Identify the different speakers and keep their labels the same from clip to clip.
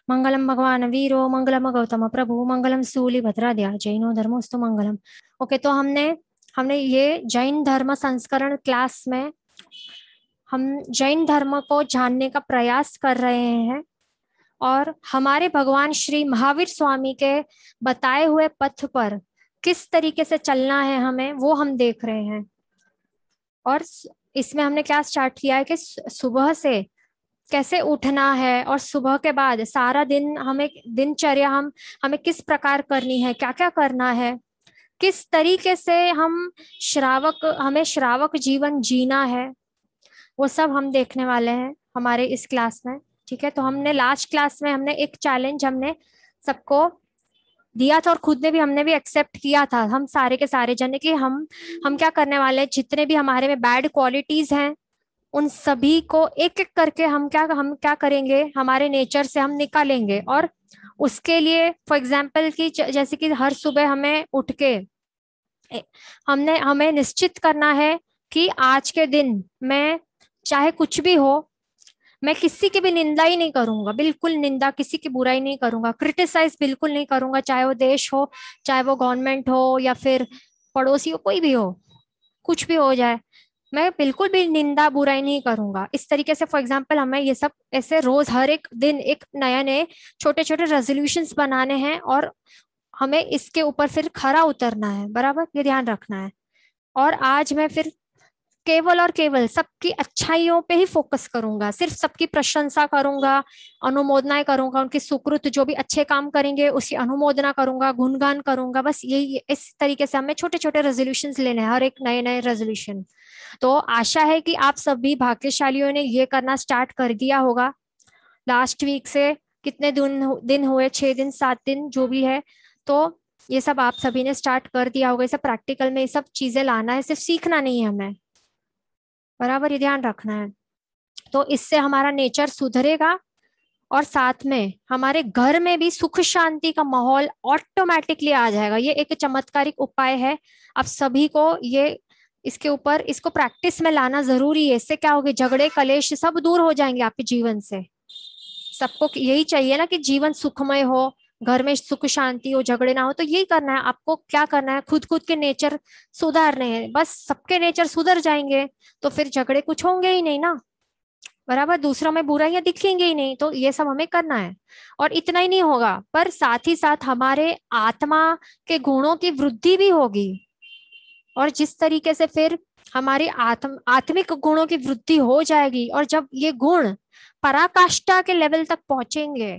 Speaker 1: मंगलम भगवान वीरो मंगलम गौतम प्रभु मंगलम सूलिभद्राद्या जैनो धर्मोस्तु मंगलम। ओके, तो हमने हमने ये जैन धर्म संस्करण क्लास में हम जैन धर्म को जानने का प्रयास कर रहे हैं और हमारे भगवान श्री महावीर स्वामी के बताए हुए पथ पर किस तरीके से चलना है हमें, वो हम देख रहे हैं। और इसमें हमने क्या स्टार्ट किया है कि सुबह से कैसे उठना है और सुबह के बाद सारा दिन हमें दिनचर्या हमें किस प्रकार करनी है, क्या क्या करना है, किस तरीके से हमें श्रावक जीवन जीना है, वो सब हम देखने वाले हैं हमारे इस क्लास में। ठीक है, तो हमने लास्ट क्लास में हमने एक चैलेंज हमने सबको दिया था और खुद ने भी हमने भी एक्सेप्ट किया था, हम सारे के सारे जने कि हम क्या करने वाले हैं, जितने भी हमारे में बैड क्वालिटीज हैं उन सभी को एक एक करके हम क्या करेंगे, हमारे नेचर से हम निकालेंगे। और उसके लिए फॉर एग्जाम्पल कि जैसे कि हर सुबह हमें उठ के हमें निश्चित करना है कि आज के दिन मैं चाहे कुछ भी हो, मैं किसी की भी निंदा ही नहीं करूंगा, बिल्कुल निंदा, किसी की बुराई नहीं करूंगा, क्रिटिसाइज बिल्कुल नहीं करूंगा, चाहे वो देश हो, चाहे वो गवर्नमेंट हो या फिर पड़ोसी हो, कोई भी हो, कुछ भी हो जाए, मैं बिल्कुल भी निंदा बुराई नहीं करूंगा। इस तरीके से फॉर एग्जाम्पल हमें ये सब ऐसे रोज हर एक दिन एक नया नए छोटे छोटे रेजोल्यूशंस बनाने हैं और हमें इसके ऊपर फिर खरा उतरना है, बराबर, ये ध्यान रखना है। और आज मैं फिर केवल और केवल सबकी अच्छाइयों पे ही फोकस करूंगा, सिर्फ सबकी प्रशंसा करूंगा, अनुमोदनाएं करूंगा, उनकी सुकृत जो भी अच्छे काम करेंगे उसकी अनुमोदना करूंगा, गुणगान करूंगा, बस यही, इस तरीके से हमें छोटे छोटे रेजोल्यूशंस लेने हैं, हर एक नए नए रेजोल्यूशन। तो आशा है कि आप सभी भाग्यशालियों ने ये करना स्टार्ट कर दिया होगा लास्ट वीक से। कितने दिन दिन हुए, 6 दिन 7 दिन जो भी है, तो ये सब आप सभी ने स्टार्ट कर दिया होगा। ये सब प्रैक्टिकल में ये सब चीजें लाना है, सिर्फ सीखना नहीं है हमें, बराबर, ये ध्यान रखना है। तो इससे हमारा नेचर सुधरेगा और साथ में हमारे घर में भी सुख शांति का माहौल ऑटोमेटिकली आ जाएगा। ये एक चमत्कारिक उपाय है, आप सभी को ये इसके ऊपर इसको प्रैक्टिस में लाना जरूरी है। इससे क्या होगा, झगड़े कलेश सब दूर हो जाएंगे आपके जीवन से। सबको यही चाहिए ना कि जीवन सुखमय हो, घर में सुख शांति हो, झगड़े ना हो। तो यही करना है आपको, क्या करना है, खुद खुद के नेचर सुधारने हैं, बस सबके नेचर सुधर जाएंगे तो फिर झगड़े कुछ होंगे ही नहीं ना, बराबर, दूसरों में बुराइयां दिखेंगे ही नहीं। तो ये सब हमें करना है। और इतना ही नहीं होगा, पर साथ ही साथ हमारे आत्मा के गुणों की वृद्धि भी होगी। और जिस तरीके से फिर हमारी आत्मिक गुणों की वृद्धि हो जाएगी और जब ये गुण पराकाष्ठा के लेवल तक पहुंचेंगे,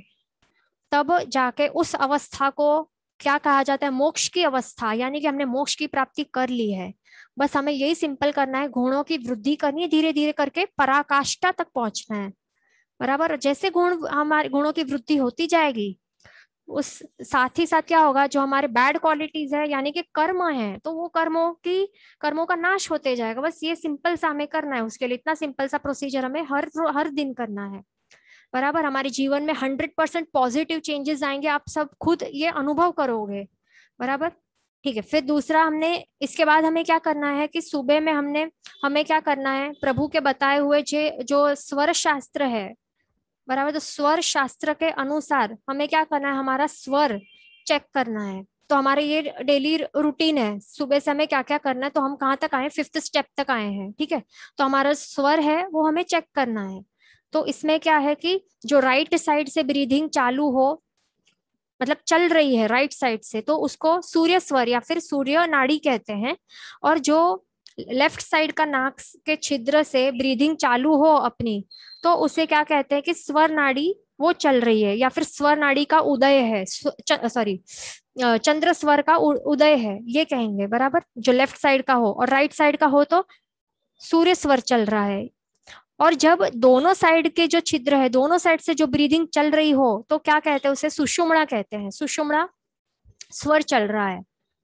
Speaker 1: तब जाके उस अवस्था को क्या कहा जाता है, मोक्ष की अवस्था, यानी कि हमने मोक्ष की प्राप्ति कर ली है। बस हमें यही सिंपल करना है, गुणों की वृद्धि करनी है, धीरे धीरे करके पराकाष्ठा तक पहुंचना है, बराबर। जैसे हमारे गुणों की वृद्धि होती जाएगी, उस साथ ही साथ क्या होगा, जो हमारे बैड क्वालिटीज है यानी कि कर्म है, तो वो कर्मों का नाश होते जाएगा। बस ये सिंपल सा हमें करना है, उसके लिए इतना सिंपल सा प्रोसीजर हमें हर हर दिन करना है, बराबर। हमारे जीवन में 100% पॉजिटिव चेंजेस आएंगे, आप सब खुद ये अनुभव करोगे, बराबर। ठीक है, फिर दूसरा हमने इसके बाद हमें क्या करना है कि सुबह में हमें क्या करना है, प्रभु के बताए हुए जो स्वर शास्त्र है, बराबर, तो स्वर शास्त्र के अनुसार हमें क्या करना है, हमारा स्वर चेक करना है। तो हमारे ये डेली रूटीन है, सुबह से हमें क्या क्या करना है, तो हम कहाँ तक आए, 5th स्टेप तक आए हैं, ठीक है। तो हमारा स्वर है वो हमें चेक करना है। तो इसमें क्या है कि जो राइट साइड से ब्रीदिंग चालू हो, मतलब चल रही है राइट साइड से, तो उसको सूर्य स्वर या फिर सूर्य नाड़ी कहते हैं। और जो लेफ्ट साइड का नाक के छिद्र से ब्रीदिंग चालू हो अपनी, तो उसे क्या कहते हैं कि स्वर नाड़ी वो चल रही है या फिर स्वर नाड़ी का उदय है, सॉरी, चंद्र स्वर का उदय है, ये कहेंगे, बराबर, जो लेफ्ट साइड का हो। और राइट साइड का हो तो सूर्य स्वर चल रहा है। और जब दोनों साइड के जो छिद्र है, दोनों साइड से जो ब्रीदिंग चल रही हो, तो क्या कहते हैं, उसे सुषुम्ना कहते हैं, सुषुम्ना स्वर चल रहा है।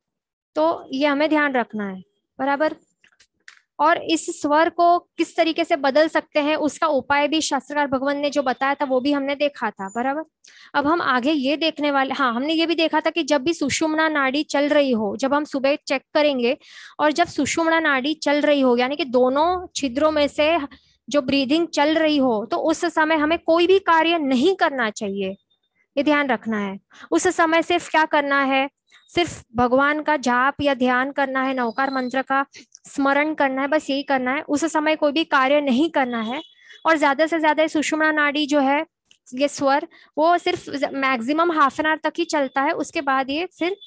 Speaker 1: तो ये हमें ध्यान रखना है, बराबर। और इस स्वर को किस तरीके से बदल सकते हैं, उसका उपाय भी शास्त्रकार भगवान ने जो बताया था वो भी हमने देखा था, बराबर। अब हम आगे ये देखने वाले, हाँ, हमने ये भी देखा था कि जब भी सुषुम्ना नाड़ी चल रही हो, जब हम सुबह चेक करेंगे और जब सुषुम्ना नाड़ी चल रही हो, यानी कि दोनों छिद्रों में से जो ब्रीदिंग चल रही हो, तो उस समय हमें कोई भी कार्य नहीं करना चाहिए, ये ध्यान रखना है। उस समय सिर्फ क्या करना है, सिर्फ भगवान का जाप या ध्यान करना है, नवकार मंत्र का स्मरण करना है, बस यही करना है। उस समय कोई भी कार्य नहीं करना है। और ज्यादा से ज्यादा सुषुम्ना नाड़ी जो है, ये स्वर, वो सिर्फ मैक्सिमम हाफ एन आवर तक ही चलता है, उसके बाद ये फिर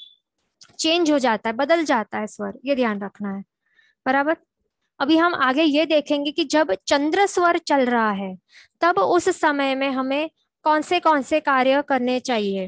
Speaker 1: चेंज हो जाता है, बदल जाता है स्वर, ये ध्यान रखना है। बराबर। अभी हम आगे ये देखेंगे कि जब चंद्र स्वर चल रहा है तब उस समय में हमें कौन से कार्य करने चाहिए।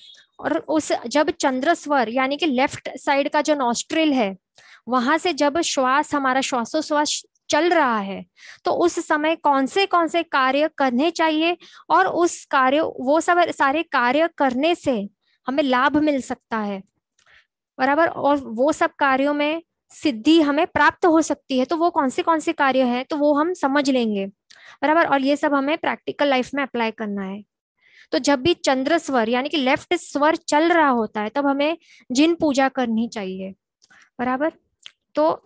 Speaker 1: और उस जब चंद्र स्वर यानी कि लेफ्ट साइड का जो नॉस्ट्रिल है, वहां से जब श्वास, हमारा श्वासोश्वास चल रहा है, तो उस समय कौन से कार्य करने चाहिए, और उस कार्य, वो सब सारे कार्य करने से हमें लाभ मिल सकता है। बराबर। और वो सब कार्यों में सिद्धि हमें प्राप्त हो सकती है। तो वो कौन से कार्य हैं, तो वो हम समझ लेंगे। बराबर। और ये सब हमें प्रैक्टिकल लाइफ में अप्लाई करना है। तो जब भी चंद्र स्वर यानी कि लेफ्ट स्वर चल रहा होता है, तब हमें जिन पूजा करनी चाहिए। बराबर। तो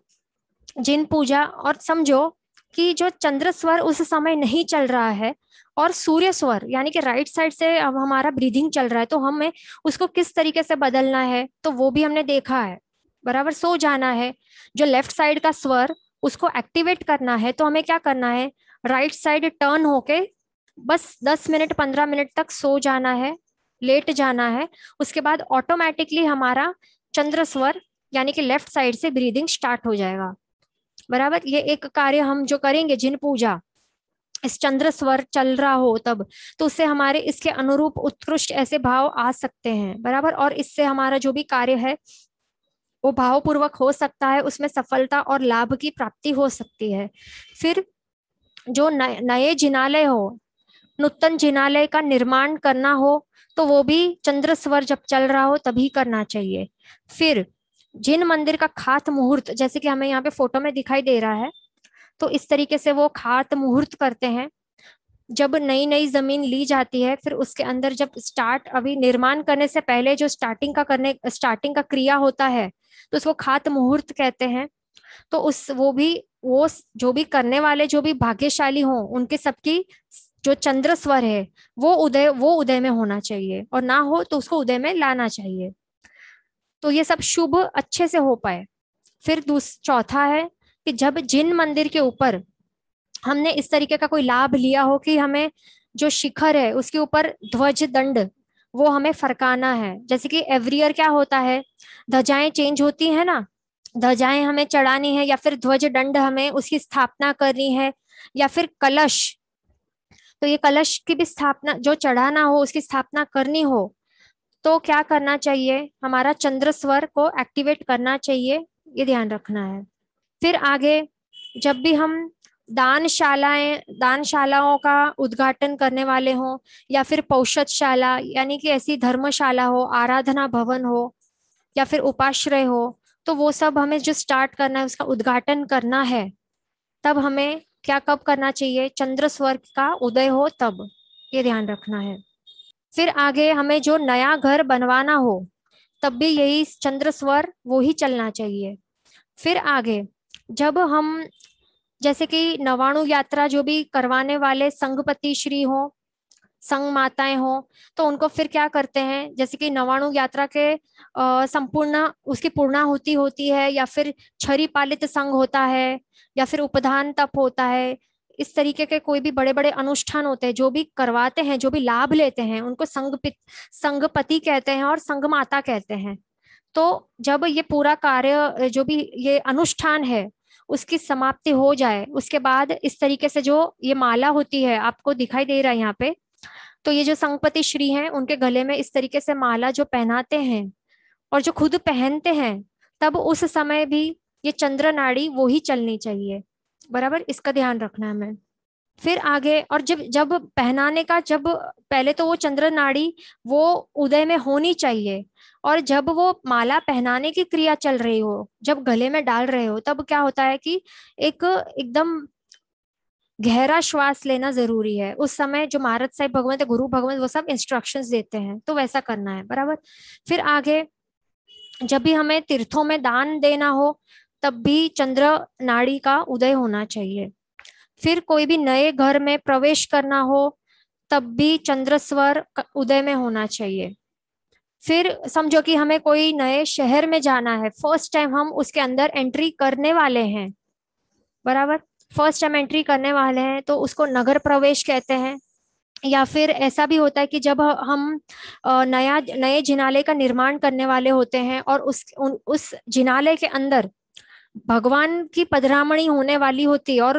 Speaker 1: जिन पूजा, और समझो कि जो चंद्र स्वर उस समय नहीं चल रहा है, और सूर्य स्वर यानी कि राइट साइड से अब हमारा ब्रीदिंग चल रहा है, तो हमें उसको किस तरीके से बदलना है, तो वो भी हमने देखा है। बराबर। सो जाना है, जो लेफ्ट साइड का स्वर उसको एक्टिवेट करना है, तो हमें क्या करना है, राइट साइड टर्न होके बस 10 मिनट 15 मिनट तक सो जाना है, लेट जाना है। उसके बाद ऑटोमेटिकली हमारा चंद्र स्वर यानी कि लेफ्ट साइड से ब्रीदिंग स्टार्ट हो जाएगा। बराबर। ये एक कार्य हम जो करेंगे, जिन पूजा, इस चंद्र स्वर चल रहा हो तब, तो उससे हमारे इसके अनुरूप उत्कृष्ट ऐसे भाव आ सकते हैं। बराबर। और इससे हमारा जो भी कार्य है वो भावपूर्वक हो सकता है, उसमें सफलता और लाभ की प्राप्ति हो सकती है। फिर जो नए जिनालय हो, नूतन जिनालय का निर्माण करना हो, तो वो भी चंद्र स्वर जब चल रहा हो तभी करना चाहिए। फिर जिन मंदिर का खात मुहूर्त, जैसे कि हमें यहाँ पे फोटो में दिखाई दे रहा है, तो इस तरीके से वो खात मुहूर्त करते हैं। जब नई नई जमीन ली जाती है, फिर उसके अंदर जब स्टार्ट, अभी निर्माण करने से पहले जो स्टार्टिंग का क्रिया होता है, तो उसको खात मुहूर्त कहते हैं। तो उस वो जो भी करने वाले जो भी भाग्यशाली हों, उनके सबकी जो चंद्र स्वर है वो उदय में होना चाहिए, और ना हो तो उसको उदय में लाना चाहिए, तो ये सब शुभ अच्छे से हो पाए। फिर चौथा है कि जब जिन मंदिर के ऊपर हमने इस तरीके का कोई लाभ लिया हो कि हमें जो शिखर है उसके ऊपर ध्वज दंड, वो हमें फरकाना है। जैसे कि एवरी ईयर क्या होता है, ध्वजाएं चेंज होती है ना, ध्वजाएं हमें चढ़ानी है, या फिर ध्वज दंड हमें उसकी स्थापना करनी है, या फिर कलश, तो ये कलश की भी स्थापना, जो चढ़ाना हो उसकी स्थापना करनी हो, तो क्या करना चाहिए, हमारा चंद्र स्वर को एक्टिवेट करना चाहिए, ये ध्यान रखना है। फिर आगे जब भी हम दानशालाओं का उद्घाटन करने वाले हों, या फिर पौषधशाला यानी कि ऐसी धर्मशाला हो, आराधना भवन हो, या फिर उपाश्रय हो, तो वो सब हमें जो स्टार्ट करना है, उसका उद्घाटन करना है, तब हमें क्या कब करना चाहिए, चंद्र स्वर का उदय हो तब, ये ध्यान रखना है। फिर आगे हमें जो नया घर बनवाना हो, तब भी यही चंद्र स्वर वो ही चलना चाहिए। फिर आगे जब हम, जैसे कि नवाणु यात्रा जो भी करवाने वाले संघपति श्री हो, संघ माताएं हो, तो उनको फिर क्या करते हैं, जैसे कि नवाणु यात्रा के संपूर्ण उसकी पूर्णाहुति होती है, या फिर छरी पालित संघ होता है, या फिर उपधान तप होता है, इस तरीके के कोई भी बड़े बड़े अनुष्ठान होते हैं, जो भी करवाते हैं, जो भी लाभ लेते हैं, उनको संघपति कहते हैं और संघ माता कहते हैं। तो जब ये पूरा कार्य, जो भी ये अनुष्ठान है, उसकी समाप्ति हो जाए, उसके बाद इस तरीके से जो ये माला होती है, आपको दिखाई दे रहा है यहाँ पे, तो ये जो संघपति श्री हैं, उनके गले में इस तरीके से माला जो पहनाते हैं, और जो खुद पहनते हैं, तब उस समय भी ये चंद्र नाड़ी वो ही चलनी चाहिए। बराबर। इसका ध्यान रखना है हमें। फिर आगे, और जब जब पहनाने का, जब पहले तो वो चंद्र नाड़ी वो उदय में होनी चाहिए, और जब वो माला पहनाने की क्रिया चल रही हो, जब गले में डाल रहे हो, तब क्या होता है कि एक एकदम गहरा श्वास लेना जरूरी है। उस समय जो महाराज साहिब भगवंत, गुरु भगवंत, वो सब इंस्ट्रक्शंस देते हैं, तो वैसा करना है। बराबर। फिर आगे जब भी हमें तीर्थों में दान देना हो, तब भी चंद्र नाड़ी का उदय होना चाहिए। फिर कोई भी नए घर में प्रवेश करना हो, तब भी चंद्र स्वर उदय में होना चाहिए। फिर समझो कि हमें कोई नए शहर में जाना है, फर्स्ट टाइम हम उसके अंदर एंट्री करने वाले हैं, बराबर, फर्स्ट टाइम एंट्री करने वाले हैं तो उसको नगर प्रवेश कहते हैं। या फिर ऐसा भी होता है कि जब हम नया नए जिनालय का निर्माण करने वाले होते हैं और उस जिनालय के अंदर भगवान की पधरामणी होने वाली होती है, और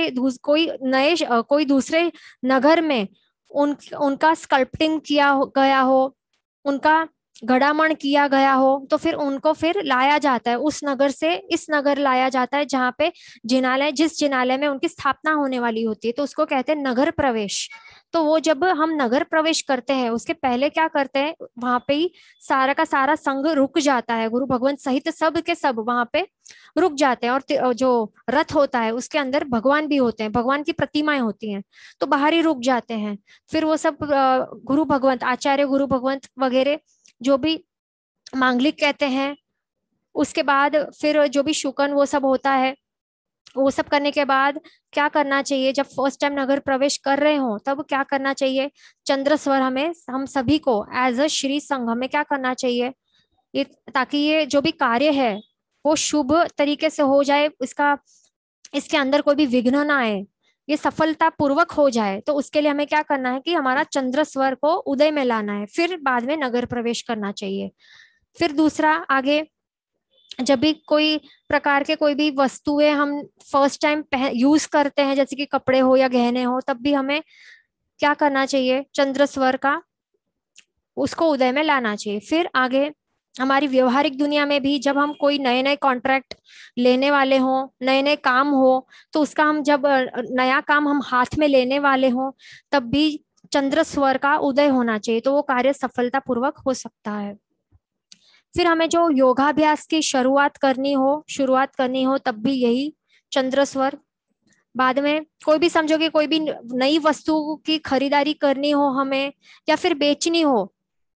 Speaker 1: कोई दूसरे नगर में उनका स्कल्पटिंग गया हो, उनका गड़ामण किया गया हो, तो फिर उनको फिर लाया जाता है उस नगर से इस नगर लाया जाता है जहाँ पे जिस जिनालय में उनकी स्थापना होने वाली होती है, तो उसको कहते हैं नगर प्रवेश। तो वो जब हम नगर प्रवेश करते हैं उसके पहले क्या करते हैं, वहां पे ही सारा का सारा संघ रुक जाता है, गुरु भगवान सहित सब के सब वहां पे रुक जाते हैं। और जो रथ होता है उसके अंदर भगवान भी होते हैं, भगवान की प्रतिमाएं होती हैं, तो बाहर ही रुक जाते हैं। फिर वो सब गुरु भगवंत, आचार्य गुरु भगवंत वगैरह जो भी मांगलिक कहते हैं, उसके बाद फिर जो भी शुकन वो सब होता है, वो सब करने के बाद क्या करना चाहिए, जब फर्स्ट टाइम नगर प्रवेश कर रहे हो तब क्या करना चाहिए, चंद्र स्वर हमें, हम सभी को एज अ श्री संघ हमें क्या करना चाहिए, ये ताकि ये जो भी कार्य है वो शुभ तरीके से हो जाए, इसके अंदर कोई भी विघ्न ना आए, ये सफलता पूर्वक हो जाए, तो उसके लिए हमें क्या करना है कि हमारा चंद्र स्वर को उदय में लाना है, फिर बाद में नगर प्रवेश करना चाहिए। फिर दूसरा आगे, जब भी कोई प्रकार के कोई भी वस्तुएं हम फर्स्ट टाइम यूज करते हैं, जैसे कि कपड़े हो या गहने हो, तब भी हमें क्या करना चाहिए, चंद्र स्वर का उसको उदय में लाना चाहिए। फिर आगे हमारी व्यवहारिक दुनिया में भी जब हम कोई नए नए कॉन्ट्रैक्ट लेने वाले हों, नए नए काम हो, तो उसका हम जब नया काम हम हाथ में लेने वाले हों, तब भी चंद्र स्वर का उदय होना चाहिए, तो वो कार्य सफलता पूर्वक हो सकता है। फिर हमें जो योगाभ्यास की शुरुआत करनी हो तब भी यही चंद्र स्वर। बाद में कोई भी समझो कि कोई भी नई वस्तु की खरीदारी करनी हो हमें, या फिर बेचनी हो,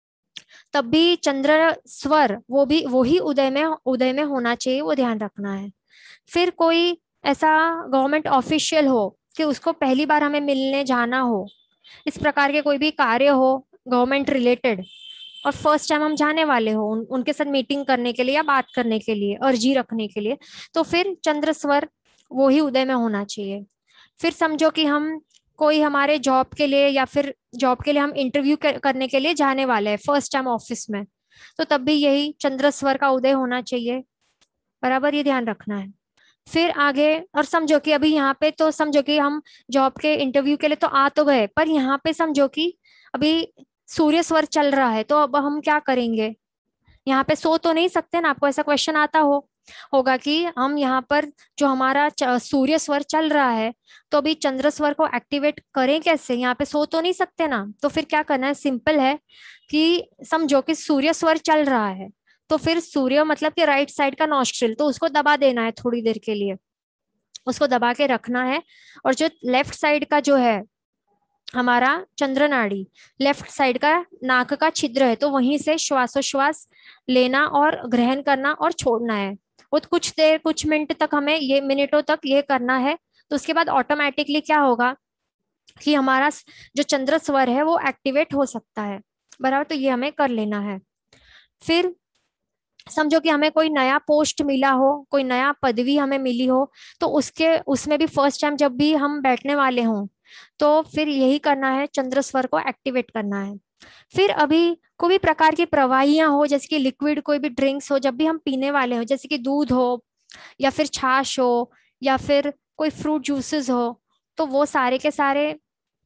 Speaker 1: तब भी चंद्र स्वर वो ही उदय में होना चाहिए, वो ध्यान रखना है। फिर कोई ऐसा गवर्नमेंट ऑफिशियल हो कि उसको पहली बार हमें मिलने जाना हो, इस प्रकार के कोई भी कार्य हो गवर्नमेंट रिलेटेड, और फर्स्ट टाइम हम जाने वाले हो उनके साथ मीटिंग करने के लिए या बात करने के लिए, अर्जी रखने के लिए, तो फिर चंद्र स्वर वो ही उदय में होना चाहिए। फिर समझो कि हम कोई हमारे जॉब के लिए, या फिर जॉब के लिए हम इंटरव्यू करने के लिए जाने वाले हैं फर्स्ट टाइम ऑफिस में, तो तब भी यही चंद्र स्वर का उदय होना चाहिए, बराबर, ये ध्यान रखना है। फिर आगे, और समझो कि अभी यहाँ पे तो समझो कि हम जॉब के इंटरव्यू के लिए तो आ तो गए, पर यहाँ पे समझो कि अभी सूर्य स्वर चल रहा है, तो अब हम क्या करेंगे, यहाँ पे सो तो नहीं सकते ना, आपको ऐसा क्वेश्चन आता होगा कि हम यहाँ पर जो हमारा सूर्य स्वर चल रहा है, तो अभी चंद्र स्वर को एक्टिवेट करें कैसे, यहाँ पे सो तो नहीं सकते ना, तो फिर क्या करना है, सिंपल है कि समझो कि सूर्य स्वर चल रहा है, तो फिर सूर्य मतलब कि राइट साइड का नॉस्ट्रिल, तो उसको दबा देना है थोड़ी देर के लिए, उसको दबा के रखना है। और जो लेफ्ट साइड का जो है हमारा चंद्र नाड़ी, लेफ्ट साइड का नाक का छिद्र है, तो वहीं से श्वासोश्वास लेना और ग्रहण करना और छोड़ना है, वो कुछ देर कुछ मिनट तक हमें ये मिनटों तक ये करना है। तो उसके बाद ऑटोमेटिकली क्या होगा कि हमारा जो चंद्र स्वर है वो एक्टिवेट हो सकता है, बराबर, तो ये हमें कर लेना है। फिर समझो कि हमें कोई नया पोस्ट मिला हो, कोई नया पदवी हमें मिली हो, तो उसमें भी फर्स्ट टाइम जब भी हम बैठने वाले हों, तो फिर यही करना है, चंद्र स्वर को एक्टिवेट करना है। फिर अभी कोई भी प्रकार की प्रवाहियां हो, जैसे कि लिक्विड कोई भी ड्रिंक्स हो, जब भी हम पीने वाले हो, जैसे कि दूध हो या फिर छाछ हो या फिर कोई फ्रूट जूसेस हो, तो वो सारे के सारे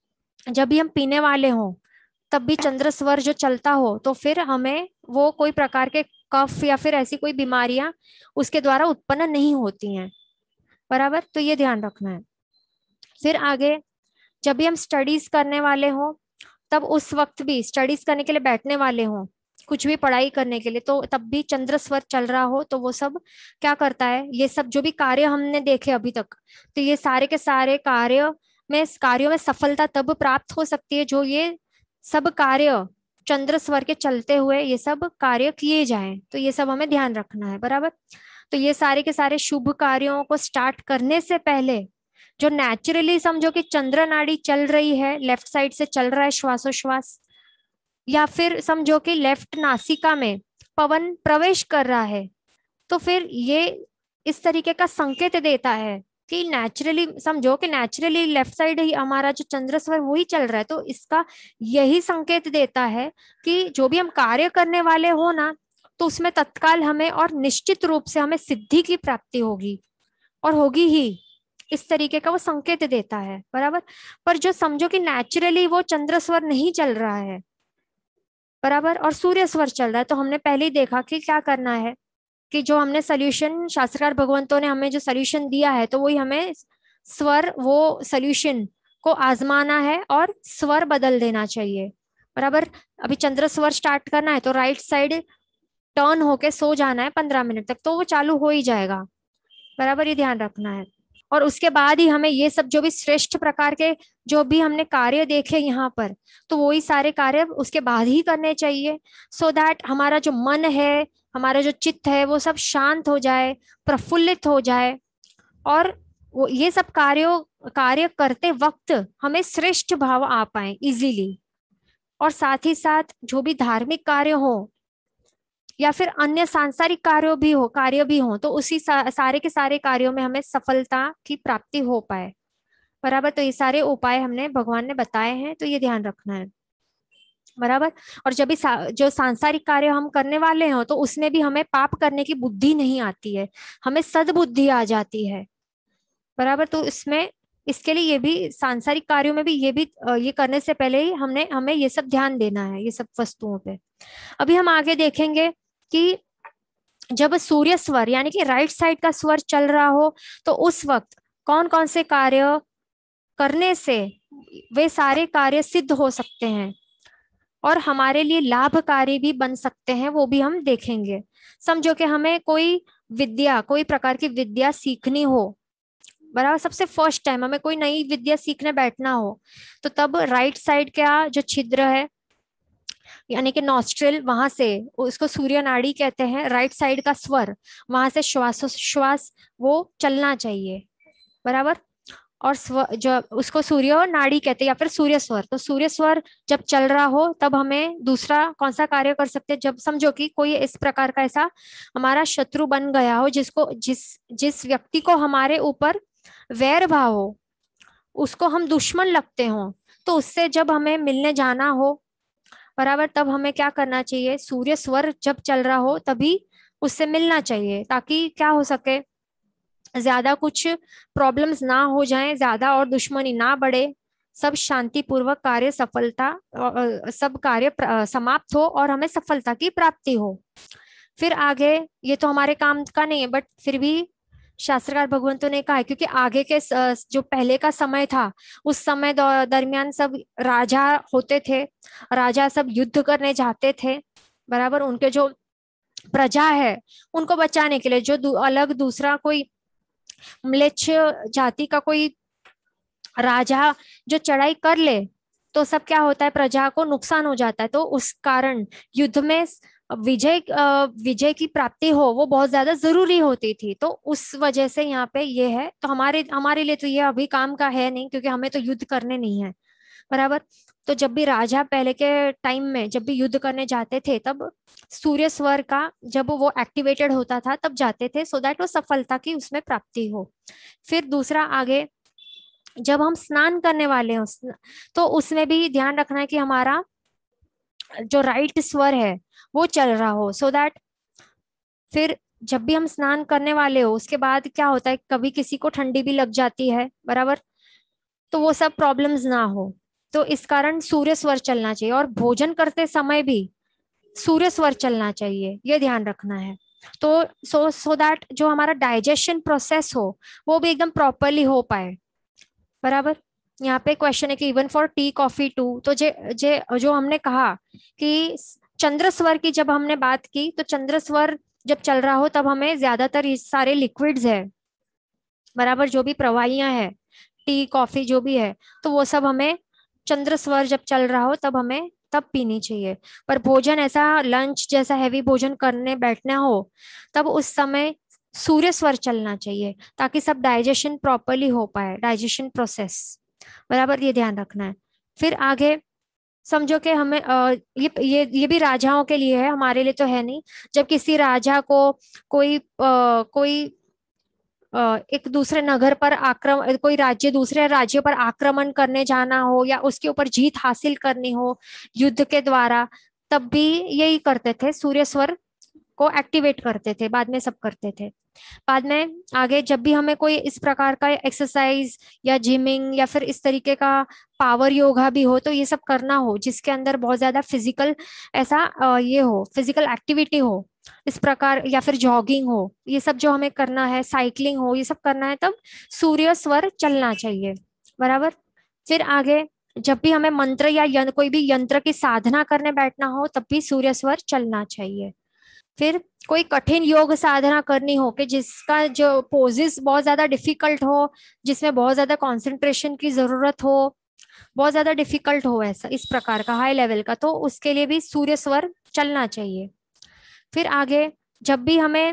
Speaker 1: जब भी हम पीने वाले हों तब भी चंद्र स्वर जो चलता हो, तो फिर हमें वो कोई प्रकार के कफ या फिर ऐसी कोई बीमारियां उसके द्वारा उत्पन्न नहीं होती हैं, बराबर, तो ये ध्यान रखना है। फिर आगे, जब भी हम स्टडीज करने वाले हों, तब उस वक्त भी स्टडीज करने के लिए बैठने वाले हों, कुछ भी पढ़ाई करने के लिए, तो तब भी चंद्र स्वर चल रहा हो, तो वो सब क्या करता है, ये सब जो भी कार्य हमने देखे अभी तक, तो ये सारे के सारे कार्यों में सफलता तब प्राप्त हो सकती है जो ये सब कार्य चंद्र स्वर के चलते हुए ये सब कार्य किए जाएं, तो ये सब हमें ध्यान रखना है, बराबर। तो ये सारे के सारे शुभ कार्यों को स्टार्ट करने से पहले जो नेचुरली समझो कि चंद्र नाड़ी चल रही है, लेफ्ट साइड से चल रहा है श्वासोश्वास, या फिर समझो कि लेफ्ट नासिका में पवन प्रवेश कर रहा है, तो फिर ये इस तरीके का संकेत देता है कि नेचुरली समझो कि नेचुरली लेफ्ट साइड ही हमारा जो चंद्र स्वर वही चल रहा है, तो इसका यही संकेत देता है कि जो भी हम कार्य करने वाले हो ना, तो उसमें तत्काल हमें और निश्चित रूप से हमें सिद्धि की प्राप्ति होगी, और होगी ही। इस तरीके का वो संकेत देता है, बराबर। पर जो समझो कि नेचुरली वो चंद्र स्वर नहीं चल रहा है, बराबर, और सूर्य स्वर चल रहा है, तो हमने पहले ही देखा कि क्या करना है, कि जो हमने सोल्यूशन शास्त्रकार भगवंतों ने हमें जो सोल्यूशन दिया है, तो वही हमें स्वर वो सोल्यूशन को आजमाना है और स्वर बदल देना चाहिए, बराबर। अभी चंद्र स्वर स्टार्ट करना है तो राइट साइड टर्न होके सो जाना है 15 मिनट तक, तो वो चालू हो ही जाएगा, बराबर, ये ध्यान रखना है। और उसके बाद ही हमें ये सब जो भी श्रेष्ठ प्रकार के जो भी हमने कार्य देखे यहाँ पर, तो वही सारे कार्य उसके बाद ही करने चाहिए, सो दैट हमारा जो मन है, हमारा जो चित्त है, वो सब शांत हो जाए, प्रफुल्लित हो जाए, और वो ये सब कार्य करते वक्त हमें श्रेष्ठ भाव आ पाए इजीली। और साथ ही साथ जो भी धार्मिक कार्य हो या फिर अन्य सांसारिक कार्य भी हो, तो उसी सारे के सारे कार्यों में हमें सफलता की प्राप्ति हो पाए, बराबर। तो ये सारे उपाय हमने भगवान ने बताए हैं, तो ये ध्यान रखना है, बराबर। और जब भी जो सांसारिक कार्य हम करने वाले हो, तो उसमें भी हमें पाप करने की बुद्धि नहीं आती है, हमें सद्बुद्धि आ जाती है, बराबर। तो इसमें इसके लिए ये भी सांसारिक कार्यों में भी ये करने से पहले ही हमें ये सब ध्यान देना है, ये सब वस्तुओं पे। अभी हम आगे देखेंगे कि जब सूर्य स्वर यानी कि राइट साइड का स्वर चल रहा हो, तो उस वक्त कौन कौन से कार्य करने से वे सारे कार्य सिद्ध हो सकते हैं और हमारे लिए लाभकारी भी बन सकते हैं, वो भी हम देखेंगे। समझो कि हमें कोई प्रकार की विद्या सीखनी हो, बराबर, सबसे फर्स्ट टाइम हमें कोई नई विद्या सीखने बैठना हो, तो तब राइट साइड का जो छिद्र है यानी कि नॉस्ट्रिल, वहां से, उसको सूर्य नाड़ी कहते हैं, राइट साइड का स्वर, वहां से श्वासोश्वास वो चलना चाहिए, बराबर। और जो उसको सूर्य नाड़ी कहते हैं या फिर सूर्य स्वर, तो सूर्य स्वर जब चल रहा हो, तब हमें दूसरा कौन सा कार्य कर सकते हैं, जब समझो कि कोई इस प्रकार का ऐसा हमारा शत्रु बन गया हो, जिसको जिस जिस व्यक्ति को हमारे ऊपर वैर भाव हो, उसको हम दुश्मन लगते हो, तो उससे जब हमें मिलने जाना हो, बराबर, तब हमें क्या करना चाहिए, सूर्य स्वर जब चल रहा हो तभी उससे मिलना चाहिए, ताकि क्या हो सके, ज्यादा कुछ प्रॉब्लम्स ना हो जाएं, ज्यादा और दुश्मनी ना बढ़े, सब शांतिपूर्वक कार्य सब कार्य समाप्त हो और हमें सफलता की प्राप्ति हो। फिर आगे, ये तो हमारे काम का नहीं है, बट फिर भी शास्त्रकार भगवंतों ने कहा है, क्योंकि आगे के जो पहले का समय था, उस समय दरमियान सब राजा होते थे, राजा सब युद्ध करने जाते थे, बराबर। उनके जो प्रजा है उनको बचाने के लिए जो अलग दूसरा कोई म्लेच्छ जाति का कोई राजा जो चढ़ाई कर ले, तो सब क्या होता है, प्रजा को नुकसान हो जाता है, तो उस कारण युद्ध में विजय की प्राप्ति हो वो बहुत ज्यादा जरूरी होती थी, तो उस वजह से यहाँ पे ये है। तो हमारे हमारे लिए तो ये अभी काम का है नहीं, क्योंकि हमें तो युद्ध करने नहीं है, बराबर। तो जब भी राजा पहले के टाइम में जब भी युद्ध करने जाते थे, तब सूर्य स्वर का जब वो एक्टिवेटेड होता था तब जाते थे, सो दैट वो सफलता की उसमें प्राप्ति हो। फिर दूसरा आगे, जब हम स्नान करने वाले हो, तो उसमें भी ध्यान रखना है कि हमारा जो राइट स्वर है वो चल रहा हो, सो दैट फिर जब भी हम स्नान करने वाले हो, उसके बाद क्या होता है, कभी किसी को ठंडी भी लग जाती है, बराबर, तो वो सब प्रॉब्लम्स ना हो, तो इस कारण सूर्य स्वर चलना चाहिए। और भोजन करते समय भी सूर्य स्वर चलना चाहिए, ये ध्यान रखना है। तो सो दैट जो हमारा डाइजेशन प्रोसेस हो वो भी एकदम प्रॉपरली हो पाए, बराबर। यहाँ पे क्वेश्चन है कि even for tea coffee too, तो जे जे जो हमने कहा कि चंद्र स्वर की जब हमने बात की, तो चंद्र स्वर जब चल रहा हो तब हमें ज्यादातर इस सारे लिक्विड्स है, बराबर, जो भी प्रवाहियां है, टी कॉफी जो भी है, तो वो सब हमें चंद्र स्वर जब चल रहा हो तब पीनी चाहिए। पर भोजन ऐसा लंच जैसा हैवी भोजन करने बैठना हो, तब उस समय सूर्य स्वर चलना चाहिए, ताकि सब डाइजेशन प्रॉपरली हो पाए, डाइजेशन प्रोसेस। बराबर, ये ध्यान रखना है। फिर आगे समझो कि हमें ये भी राजाओं के लिए है, हमारे लिए तो है नहीं। जब किसी राजा को कोई एक दूसरे नगर पर आक्रमण, कोई राज्य दूसरे राज्य पर आक्रमण करने जाना हो या उसके ऊपर जीत हासिल करनी हो युद्ध के द्वारा, तब भी यही करते थे, सूर्य स्वर को एक्टिवेट करते थे, बाद में सब करते थे। बाद में आगे जब भी हमें कोई इस प्रकार का एक्सरसाइज या जिमिंग या फिर इस तरीके का पावर योगा भी हो, तो ये सब करना हो जिसके अंदर बहुत ज्यादा फिजिकल ऐसा ये हो, फिजिकल एक्टिविटी हो इस प्रकार, या फिर जॉगिंग हो, ये सब जो हमें करना है, साइकिलिंग हो, ये सब करना है, तब सूर्य स्वर चलना चाहिए। बराबर। फिर आगे जब भी हमें मंत्र या कोई भी यंत्र की साधना करने बैठना हो, तब भी सूर्य स्वर चलना चाहिए। फिर कोई कठिन योग साधना करनी हो कि जिसका जो पोजेस बहुत ज्यादा डिफिकल्ट हो, जिसमें बहुत ज्यादा कंसंट्रेशन की जरूरत हो, बहुत ज्यादा डिफिकल्ट हो, ऐसा इस प्रकार का हाई लेवल का, तो उसके लिए भी सूर्य स्वर चलना चाहिए। फिर आगे जब भी हमें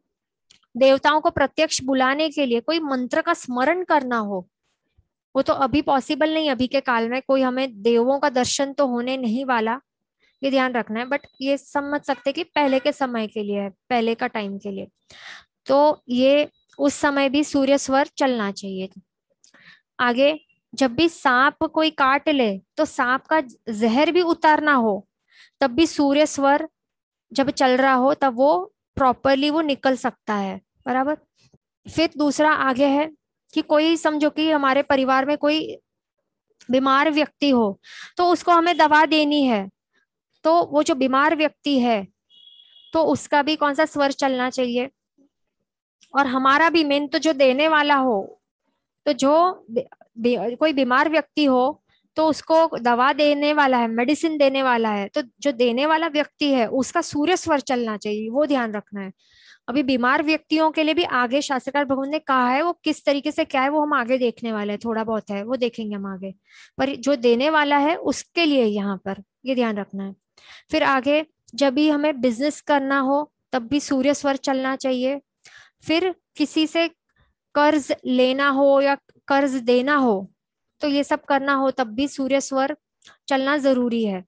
Speaker 1: देवताओं को प्रत्यक्ष बुलाने के लिए कोई मंत्र का स्मरण करना हो, वो तो अभी पॉसिबल नहीं, अभी के काल में कोई हमें देवों का दर्शन तो होने नहीं वाला, ये ध्यान रखना है, बट ये समझ सकते कि पहले के समय के लिए है, पहले का टाइम के लिए, तो ये उस समय भी सूर्य स्वर चलना चाहिए। आगे जब भी सांप कोई काट ले तो सांप का जहर भी उतारना हो, तब भी सूर्य स्वर जब चल रहा हो तब वो प्रॉपरली वो निकल सकता है। बराबर। फिर दूसरा आगे है कि कोई समझो कि हमारे परिवार में कोई बीमार व्यक्ति हो, तो उसको हमें दवा देनी है, तो वो जो बीमार व्यक्ति है तो उसका भी कौन सा स्वर चलना चाहिए, और हमारा भी मेन तो जो देने वाला हो, तो जो कोई बीमार व्यक्ति हो तो उसको दवा देने वाला है, मेडिसिन देने वाला है, तो जो देने वाला व्यक्ति है उसका सूर्य स्वर चलना चाहिए, वो ध्यान रखना है। अभी बीमार व्यक्तियों के लिए भी आगे शास्त्रकार भगवान ने कहा है, वो किस तरीके से क्या है वो हम आगे देखने वाले हैं, थोड़ा बहुत है वो देखेंगे हम आगे, पर जो देने वाला है उसके लिए यहाँ पर ये ध्यान रखना है। फिर आगे जब भी हमें बिजनेस करना हो तब भी सूर्य स्वर चलना चाहिए। फिर किसी से कर्ज लेना हो या कर्ज देना हो, तो ये सब करना हो तब भी सूर्य स्वर चलना जरूरी है।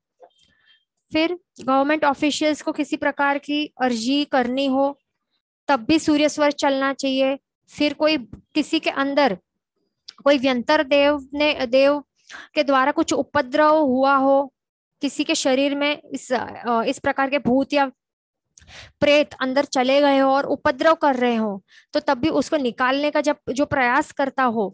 Speaker 1: फिर गवर्नमेंट ऑफिशियल्स को किसी प्रकार की अर्जी करनी हो तब भी सूर्य स्वर चलना चाहिए। फिर कोई किसी के अंदर कोई व्यंतर देव के द्वारा कुछ उपद्रव हुआ हो, किसी के शरीर में इस प्रकार के भूत या प्रेत अंदर चले गए हो और उपद्रव कर रहे हो, तो तब भी उसको निकालने का जब जो प्रयास करता हो,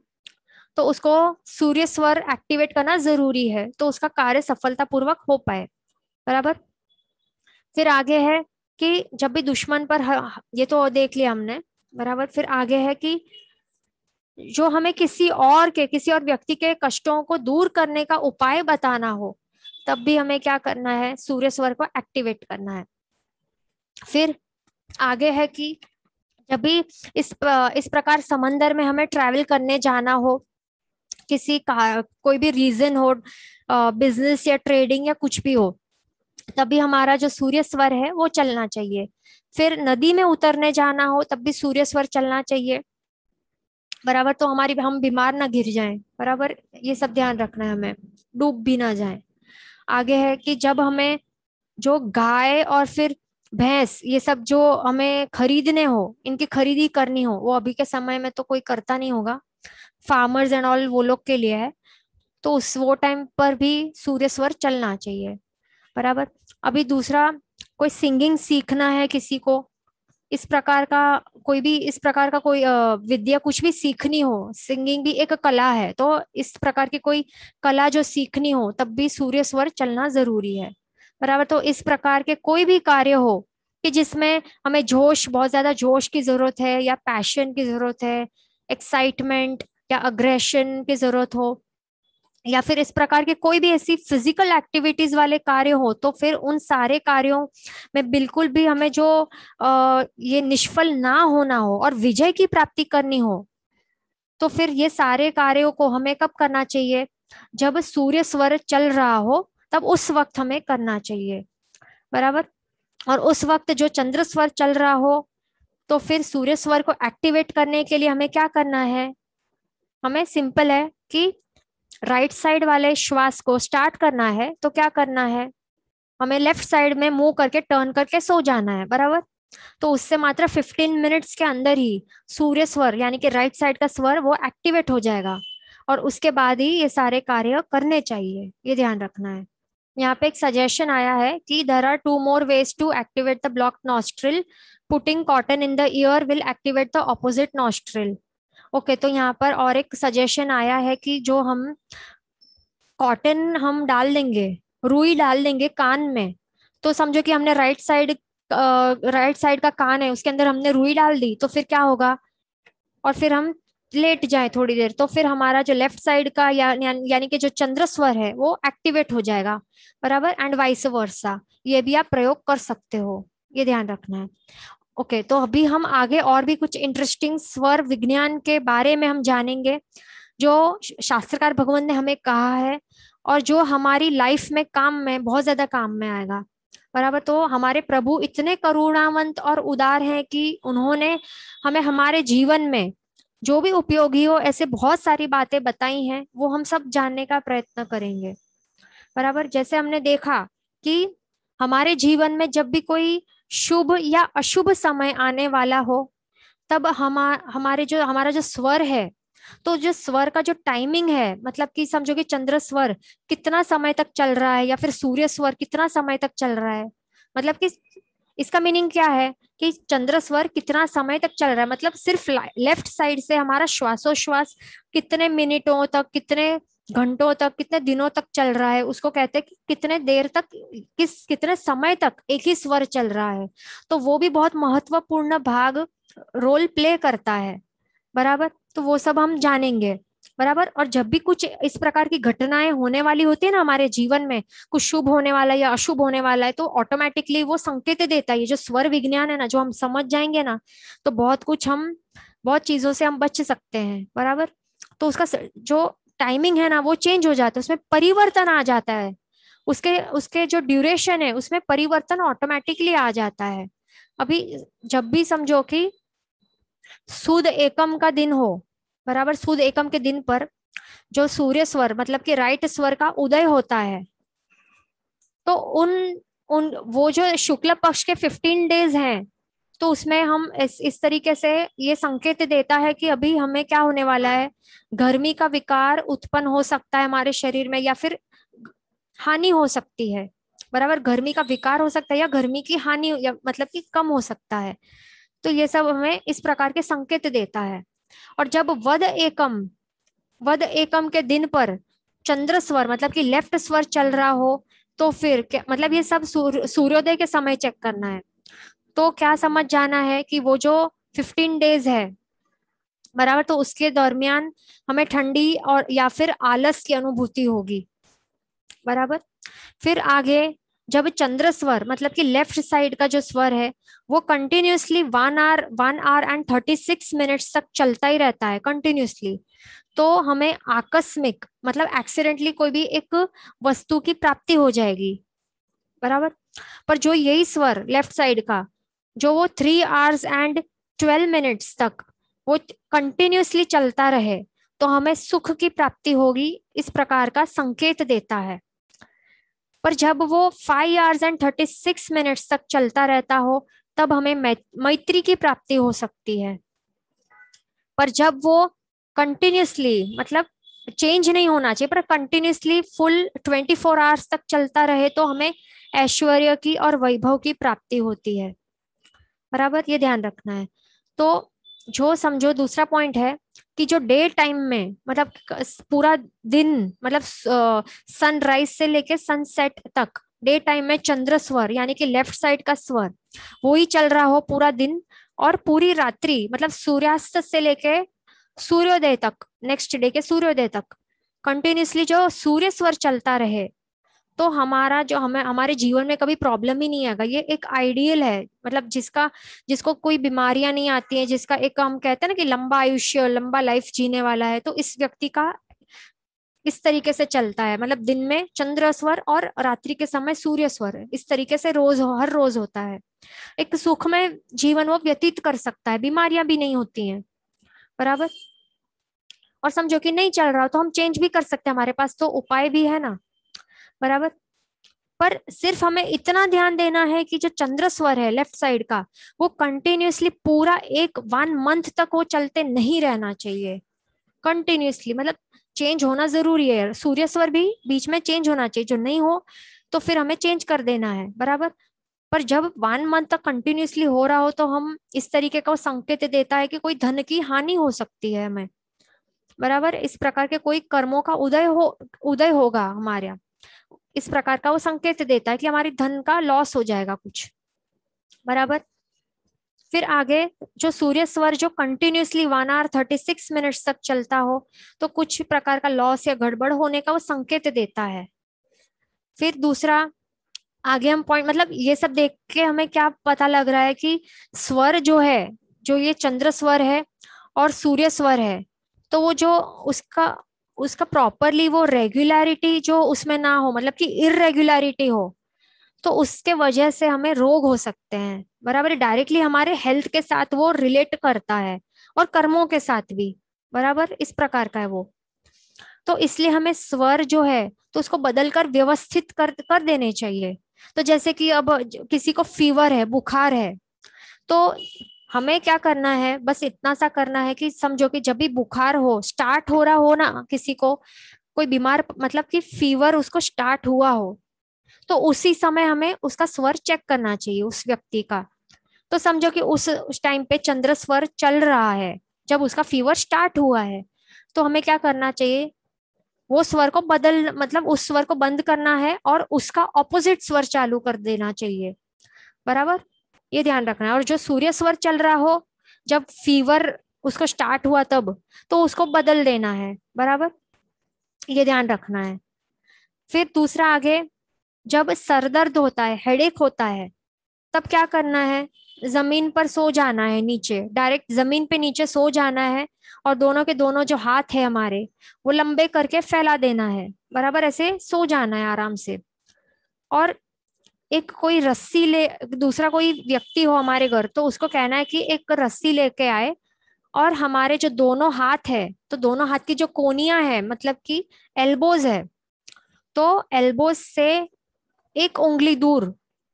Speaker 1: तो उसको सूर्य स्वर एक्टिवेट करना जरूरी है, तो उसका कार्य सफलतापूर्वक हो पाए। बराबर। फिर आगे है कि जब भी दुश्मन पर ये तो देख लिया हमने। बराबर। फिर आगे है कि जो हमें किसी और व्यक्ति के कष्टों को दूर करने का उपाय बताना हो, तब भी हमें क्या करना है, सूर्य स्वर को एक्टिवेट करना है। फिर आगे है कि जब भी इस प्रकार समंदर में हमें ट्रैवल करने जाना हो, किसी का कोई भी रीजन हो, बिजनेस या ट्रेडिंग या कुछ भी हो, तभी हमारा जो सूर्य स्वर है वो चलना चाहिए। फिर नदी में उतरने जाना हो तब भी सूर्य स्वर चलना चाहिए। बराबर। तो हमारी हम बीमार ना गिर जाएं, बराबर, ये सब ध्यान रखना है, हमें डूब भी ना जाएं। आगे है कि जब हमें जो गाय और फिर भैंस ये सब जो हमें खरीदने हो, इनकी खरीदी करनी हो, वो अभी के समय में तो कोई करता नहीं होगा, फार्मर्स एंड ऑल वो लोग के लिए है, तो उस वो टाइम पर भी सूर्य स्वर चलना चाहिए। बराबर। अभी दूसरा, कोई सिंगिंग सीखना है किसी को, इस प्रकार का कोई भी इस प्रकार का कोई विद्या कुछ भी सीखनी हो, सिंगिंग भी एक कला है, तो इस प्रकार की कोई कला जो सीखनी हो तब भी सूर्य स्वर चलना जरूरी है। बराबर। तो इस प्रकार के कोई भी कार्य हो कि जिसमें हमें जोश, बहुत ज्यादा जोश की जरूरत है या पैशन की जरूरत है, एक्साइटमेंट या अग्रेशन की जरूरत हो, या फिर इस प्रकार के कोई भी ऐसी फिजिकल एक्टिविटीज वाले कार्य हो, तो फिर उन सारे कार्यों में बिल्कुल भी हमें जो ये निष्फल ना होना हो और विजय की प्राप्ति करनी हो, तो फिर ये सारे कार्यों को हमें कब करना चाहिए, जब सूर्य स्वर चल रहा हो तब उस वक्त हमें करना चाहिए। बराबर। और उस वक्त जो चंद्र स्वर चल रहा हो तो फिर सूर्य स्वर को एक्टिवेट करने के लिए हमें क्या करना है? हमें सिंपल है कि राइट साइड वाले श्वास को स्टार्ट करना है, तो क्या करना है? हमें लेफ्ट साइड में मुंह करके टर्न करके सो जाना है, बराबर। तो उससे मात्र 15 मिनट्स के अंदर ही सूर्य स्वर यानी कि राइट साइड का स्वर वो एक्टिवेट हो जाएगा, और उसके बाद ही ये सारे कार्य करने चाहिए, ये ध्यान रखना है। यहाँ पे एक सजेशन आया है कि there are 2 more ways to activate the blocked nostril, putting cotton in the ear will activate the opposite nostril. Okay, तो यहाँ पर और एक सजेशन आया है कि जो हम कॉटन हम डाल देंगे, रुई डाल देंगे कान में, तो समझो कि हमने राइट साइड का कान है उसके अंदर हमने रुई डाल दी, तो फिर क्या होगा? और फिर हम लेट जाए थोड़ी देर, तो फिर हमारा जो लेफ्ट साइड का यानी कि जो चंद्र स्वर है वो एक्टिवेट हो जाएगा, बराबर। एंड वाइस वर्सा, ये भी आप प्रयोग कर सकते हो, ये ध्यान रखना है। ओके, तो अभी हम आगे और भी कुछ इंटरेस्टिंग स्वर विज्ञान के बारे में हम जानेंगे, जो शास्त्रकार भगवान ने हमें कहा है, और जो हमारी लाइफ में काम में बहुत ज्यादा काम में आएगा, बराबर। तो हमारे प्रभु इतने करुणावंत और उदार हैं कि उन्होंने हमें हमारे जीवन में जो भी उपयोगी हो ऐसे बहुत सारी बातें बताई हैं, वो हम सब जानने का प्रयत्न करेंगे, बराबर। जैसे हमने देखा कि हमारे जीवन में जब भी कोई शुभ या अशुभ समय आने वाला हो, तब हमारा जो स्वर है, तो जो स्वर का जो टाइमिंग है, मतलब कि समझो कि चंद्र स्वर कितना समय तक चल रहा है या फिर सूर्य स्वर कितना समय तक चल रहा है, मतलब कि इसका मीनिंग क्या है कि चंद्र स्वर कितना समय तक चल रहा है, मतलब सिर्फ लेफ्ट साइड से हमारा श्वासोश्वास कितने मिनटों तक, कितने घंटों तक, कितने दिनों तक चल रहा है, उसको कहते हैं कि कितने देर तक, कितने समय तक एक ही स्वर चल रहा है। तो वो भी बहुत महत्वपूर्ण भाग रोल प्ले करता है, बराबर। तो वो सब हम जानेंगे, बराबर। और जब भी कुछ इस प्रकार की घटनाएं होने वाली होती है ना हमारे जीवन में, कुछ शुभ होने वाला है या अशुभ होने वाला है, तो ऑटोमेटिकली वो संकेत देता है। ये जो स्वर विज्ञान है ना, जो हम समझ जाएंगे ना, तो बहुत चीजों से हम बच सकते हैं, बराबर। तो उसका जो टाइमिंग है ना वो चेंज हो जाता है, उसमें परिवर्तन आ जाता है, उसके उसके जो ड्यूरेशन है उसमें परिवर्तन ऑटोमेटिकली आ जाता है। अभी जब भी समझो कि सुद एकम का दिन हो, बराबर, सुद एकम के दिन पर जो सूर्य स्वर मतलब कि राइट स्वर का उदय होता है, तो उन उन वो जो शुक्ल पक्ष के 15 डेज हैं, तो उसमें हम इस तरीके से ये संकेत देता है कि अभी हमें क्या होने वाला है, गर्मी का विकार उत्पन्न हो सकता है हमारे शरीर में, या फिर हानि हो सकती है, बराबर। गर्मी का विकार हो सकता है या गर्मी की हानि या मतलब कि कम हो सकता है। तो ये सब हमें इस प्रकार के संकेत देता है। और जब वध एकम के दिन पर चंद्र स्वर मतलब कि लेफ्ट स्वर चल रहा हो, तो फिर क्या मतलब, ये सब सूर्योदय के समय चेक करना है। तो क्या समझ जाना है कि वो जो 15 डेज है, बराबर, तो उसके दरमियान हमें ठंडी और या फिर आलस की अनुभूति होगी, बराबर। फिर आगे जब चंद्र स्वर मतलब कि लेफ्ट साइड का जो स्वर है वो कंटिन्यूअसली 1 hour 36 minutes तक चलता ही रहता है कंटिन्यूअसली, तो हमें आकस्मिक मतलब एक्सीडेंटली कोई भी एक वस्तु की प्राप्ति हो जाएगी, बराबर। पर जो यही स्वर लेफ्ट साइड का जो वो 3 hours and 12 minutes तक वो कंटिन्यूअसली चलता रहे, तो हमें सुख की प्राप्ति होगी, इस प्रकार का संकेत देता है। पर जब वो 5 hours and 36 minutes तक चलता रहता हो, तब हमें मैत्री की प्राप्ति हो सकती है। पर जब वो कंटिन्यूअसली मतलब चेंज नहीं होना चाहिए, पर कंटिन्यूअसली फुल 24 hours तक चलता रहे, तो हमें ऐश्वर्य की और वैभव की प्राप्ति होती है, बराबर। ये ध्यान रखना है। तो जो समझो दूसरा पॉइंट है कि जो डे टाइम में मतलब पूरा दिन मतलब सनराइज से लेके सनसेट तक डे टाइम में चंद्र स्वर यानी कि लेफ्ट साइड का स्वर वो ही चल रहा हो पूरा दिन, और पूरी रात्रि मतलब सूर्यास्त से लेके सूर्योदय तक, नेक्स्ट डे के सूर्योदय तक कंटिन्यूसली जो सूर्य स्वर चलता रहे, तो हमारा जो हमें हमारे जीवन में कभी प्रॉब्लम ही नहीं आएगा। ये एक आइडियल है, मतलब जिसको कोई बीमारियां नहीं आती है, जिसका एक हम कहते हैं ना कि लंबा आयुष्य लंबा लाइफ जीने वाला है, तो इस व्यक्ति का इस तरीके से चलता है, मतलब दिन में चंद्र स्वर और रात्रि के समय सूर्य स्वर, इस तरीके से रोज हर रोज होता है। एक सुखमय जीवन वो व्यतीत कर सकता है, बीमारियां भी नहीं होती हैं, बराबर। और समझो कि नहीं चल रहा हो तो हम चेंज भी कर सकते हैं, हमारे पास तो उपाय भी है ना, बराबर। पर सिर्फ हमें इतना ध्यान देना है कि जो चंद्र स्वर है लेफ्ट साइड का, वो कंटिन्यूअसली पूरा एक 1 मंथ तक वो चलते नहीं रहना चाहिए, कंटिन्यूअसली, मतलब चेंज होना जरूरी है। सूर्य स्वर भी बीच में चेंज होना चाहिए, जो नहीं हो तो फिर हमें चेंज कर देना है, बराबर। पर जब 1 मंथ तक कंटिन्यूअसली हो रहा हो तो हम इस तरीके का वो संकेत देता है कि कोई धन की हानि हो सकती है हमें, बराबर। इस प्रकार के कोई कर्मों का उदय होगा हमारे यहाँ, इस प्रकार का वो संकेत देता है कि हमारी धन का लॉस हो जाएगा कुछ, बराबर। फिर आगे जो सूर्य स्वर जो कंटिन्यूअसली 1 hour 36 minutes तक चलता हो, तो कुछ प्रकार का लॉस या गड़बड़ होने का वो संकेत देता है। फिर दूसरा, आगे हम पॉइंट, मतलब ये सब देख के हमें क्या पता लग रहा है कि स्वर जो है, जो ये चंद्र स्वर है और सूर्य स्वर है, तो वो जो उसका उसका प्रॉपरली वो रेगुलरिटी जो उसमें ना हो, मतलब कि इरेगुलरिटी हो, तो उसके वजह से हमें रोग हो सकते हैं, बराबर। डायरेक्टली हमारे हेल्थ के साथ वो रिलेट करता है और कर्मों के साथ भी, बराबर, इस प्रकार का है वो। तो इसलिए हमें स्वर जो है तो उसको बदल कर व्यवस्थित कर कर देने चाहिए। तो जैसे कि अब किसी को फीवर है, बुखार है, तो हमें क्या करना है, बस इतना सा करना है कि समझो कि जब भी बुखार हो, स्टार्ट हो रहा हो ना किसी को, कोई बीमार, मतलब कि फीवर उसको स्टार्ट हुआ हो, तो उसी समय हमें उसका स्वर चेक करना चाहिए उस व्यक्ति का। तो समझो कि उस टाइम पे चंद्र स्वर चल रहा है, जब उसका फीवर स्टार्ट हुआ है, तो हमें क्या करना चाहिए, वो स्वर को बदल, मतलब उस स्वर को बंद करना है और उसका ऑपोजिट स्वर चालू कर देना चाहिए, बराबर। ये ध्यान रखना है। और जो सूर्य स्वर चल रहा हो, जब फीवर उसको स्टार्ट हुआ तब, तो उसको बदल देना है, बराबर, ये ध्यान रखना है। फिर दूसरा आगे, जब सर दर्द होता है, हेडेक होता है, तब क्या करना है, जमीन पर सो जाना है, नीचे डायरेक्ट जमीन पे नीचे सो जाना है, और दोनों के दोनों जो हाथ है हमारे, वो लंबे करके फैला देना है, बराबर, ऐसे सो जाना है आराम से। और एक कोई रस्सी ले, दूसरा कोई व्यक्ति हो हमारे घर, तो उसको कहना है कि एक रस्सी लेके आए, और हमारे जो दोनों हाथ है, तो दोनों हाथ की जो कोनियां है, मतलब कि एल्बोज है, तो एल्बोज से 1 उंगली दूर,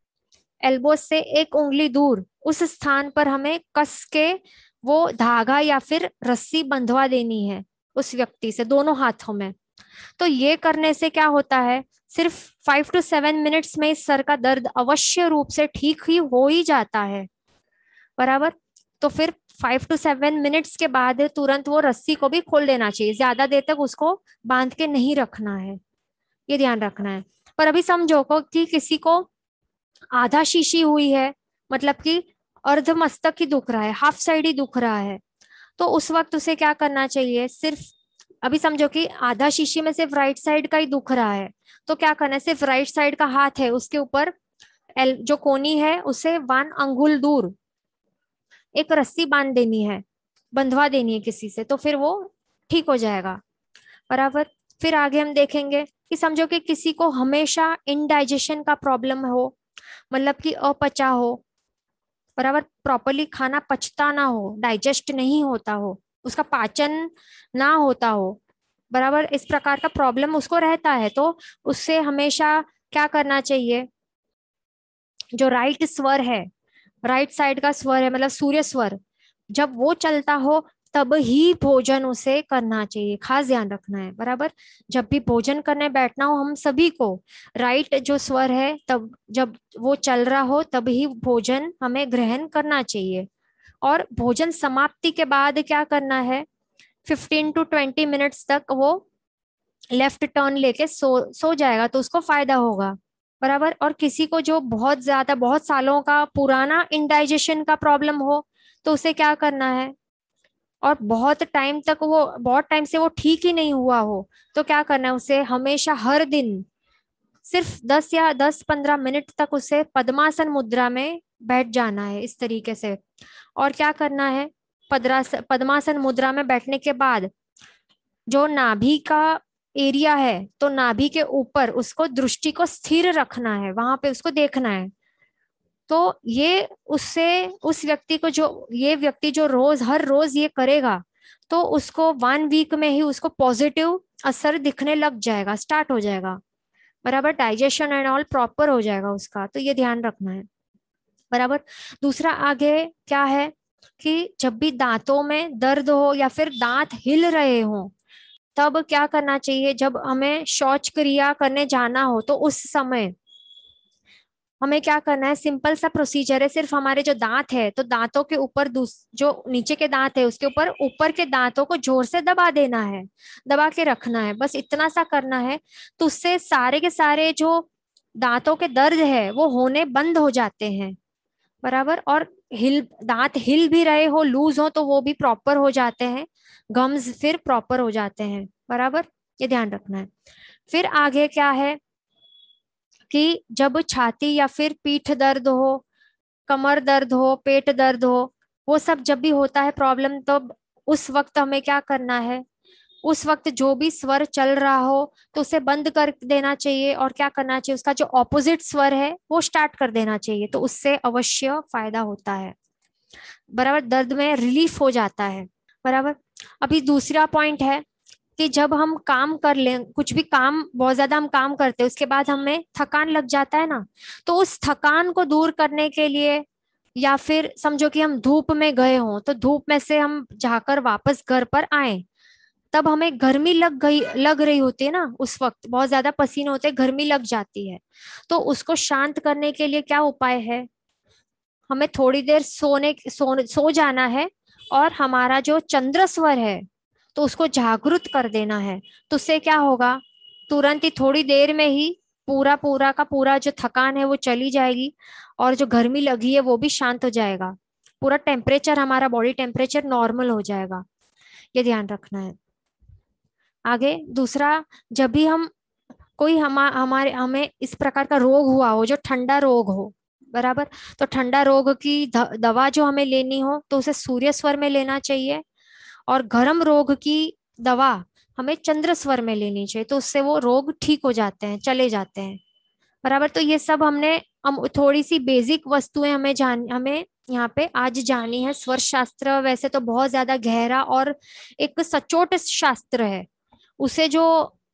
Speaker 1: एल्बो से 1 उंगली दूर उस स्थान पर हमें कस के वो धागा या फिर रस्सी बंधवा देनी है उस व्यक्ति से, दोनों हाथों में। तो ये करने से क्या होता है, सिर्फ 5 to 7 मिनट्स में इस सर का दर्द अवश्य रूप से ठीक ही हो ही जाता है, बराबर। तो फिर 5 to 7 मिनट्स के बाद तुरंत वो रस्सी को भी खोल देना चाहिए, ज्यादा देर तक उसको बांध के नहीं रखना है, ये ध्यान रखना है। पर अभी समझो को कि किसी को आधा शीशी हुई है, मतलब कि अर्ध मस्तक ही दुख रहा है, हाफ साइड ही दुख रहा है, तो उस वक्त उसे क्या करना चाहिए, सिर्फ, अभी समझो कि आधा शीशी में सिर्फ राइट साइड का ही दुख रहा है, तो क्या करना है, सिर्फ राइट साइड का हाथ है उसके ऊपर जो कोनी है उसे 1 अंगुल दूर एक रस्सी बांध देनी है, बंधवा देनी है किसी से, तो फिर वो ठीक हो जाएगा, बराबर। फिर आगे हम देखेंगे कि समझो कि किसी को हमेशा इनडाइजेशन का प्रॉब्लम हो, मतलब कि अपचा हो, बराबर, प्रॉपरली खाना पचता ना हो, डाइजेस्ट नहीं होता हो, उसका पाचन ना होता हो, बराबर, इस प्रकार का प्रॉब्लम उसको रहता है, तो उससे हमेशा क्या करना चाहिए, जो राइट स्वर है, राइट साइड का स्वर है, मतलब सूर्य स्वर, जब वो चलता हो तब ही भोजन उसे करना चाहिए, खास ध्यान रखना है, बराबर। जब भी भोजन करने बैठना हो हम सभी को, राइट जो स्वर है तब जब वो चल रहा हो तब ही भोजन हमें ग्रहण करना चाहिए। और भोजन समाप्ति के बाद क्या करना है, 15 to 20 मिनट्स तक वो लेफ्ट टर्न लेके सो जाएगा, तो उसको फायदा होगा, बराबर। और किसी को जो बहुत ज्यादा बहुत सालों का पुराना इंडाइजेशन का प्रॉब्लम हो, तो उसे क्या करना है, और बहुत टाइम से वो ठीक ही नहीं हुआ हो, तो क्या करना है, उसे हमेशा हर दिन सिर्फ 10 या 10-15 मिनट तक उसे पद्मासन मुद्रा में बैठ जाना है, इस तरीके से। और क्या करना है, पद्मासन मुद्रा में बैठने के बाद जो नाभि का एरिया है तो नाभि के ऊपर उसको दृष्टि को स्थिर रखना है, वहां पे उसको देखना है। तो ये उससे उस व्यक्ति को, जो ये व्यक्ति जो रोज हर रोज ये करेगा, तो उसको 1 वीक में ही उसको पॉजिटिव असर दिखने लग जाएगा, स्टार्ट हो जाएगा। बराबर, डाइजेशन एंड ऑल प्रॉपर हो जाएगा उसका, तो ये ध्यान रखना है। बराबर। दूसरा आगे क्या है कि जब भी दांतों में दर्द हो या फिर दांत हिल रहे हो, तब क्या करना चाहिए, जब हमें शौच क्रिया करने जाना हो तो उस समय हमें क्या करना है, सिंपल सा प्रोसीजर है। सिर्फ हमारे जो दांत है, तो दांतों के ऊपर जो नीचे के दांत है उसके ऊपर ऊपर के दांतों को जोर से दबा देना है, दबा के रखना है, बस इतना सा करना है। तो उससे सारे के सारे जो दांतों के दर्द है वो होने बंद हो जाते हैं। बराबर। और दांत हिल भी रहे हो, लूज हो, तो वो भी प्रॉपर हो जाते हैं, गम्स फिर प्रॉपर हो जाते हैं। बराबर, ये ध्यान रखना है। फिर आगे क्या है कि जब छाती या फिर पीठ दर्द हो, कमर दर्द हो, पेट दर्द हो, वो सब जब भी होता है प्रॉब्लम, तब उस वक्त हमें क्या करना है, उस वक्त जो भी स्वर चल रहा हो तो उसे बंद कर देना चाहिए, और क्या करना चाहिए, उसका जो ऑपोजिट स्वर है वो स्टार्ट कर देना चाहिए, तो उससे अवश्य फायदा होता है। बराबर, दर्द में रिलीफ हो जाता है। बराबर। अभी दूसरा पॉइंट है कि जब हम काम कर लें, कुछ भी काम बहुत ज्यादा हम काम करते हैं, उसके बाद हमें थकान लग जाता है ना, तो उस थकान को दूर करने के लिए, या फिर समझो कि हम धूप में गए हों, तो धूप में से हम जाकर वापस घर पर आए, तब हमें गर्मी लग रही होती है ना, उस वक्त बहुत ज्यादा पसीने होते हैं, गर्मी लग जाती है। तो उसको शांत करने के लिए क्या उपाय है, हमें थोड़ी देर सो जाना है, और हमारा जो चंद्र स्वर है तो उसको जागृत कर देना है। तो उससे क्या होगा, तुरंत ही थोड़ी देर में ही पूरा पूरा का पूरा जो थकान है वो चली जाएगी, और जो गर्मी लगी है वो भी शांत हो जाएगा, पूरा टेम्परेचर, हमारा बॉडी टेम्परेचर नॉर्मल हो जाएगा। ये ध्यान रखना है। आगे दूसरा, जब भी हम कोई हमारे हमें इस प्रकार का रोग हुआ हो जो ठंडा रोग हो, बराबर, तो ठंडा रोग की दवा जो हमें लेनी हो तो उसे सूर्य स्वर में लेना चाहिए, और गर्म रोग की दवा हमें चंद्र स्वर में लेनी चाहिए, तो उससे वो रोग ठीक हो जाते हैं, चले जाते हैं। बराबर। तो ये सब हम थोड़ी सी बेसिक वस्तुएं हमें यहाँ पे आज जानी है। स्वर शास्त्र वैसे तो बहुत ज्यादा गहरा और एक सचोट शास्त्र है, उसे जो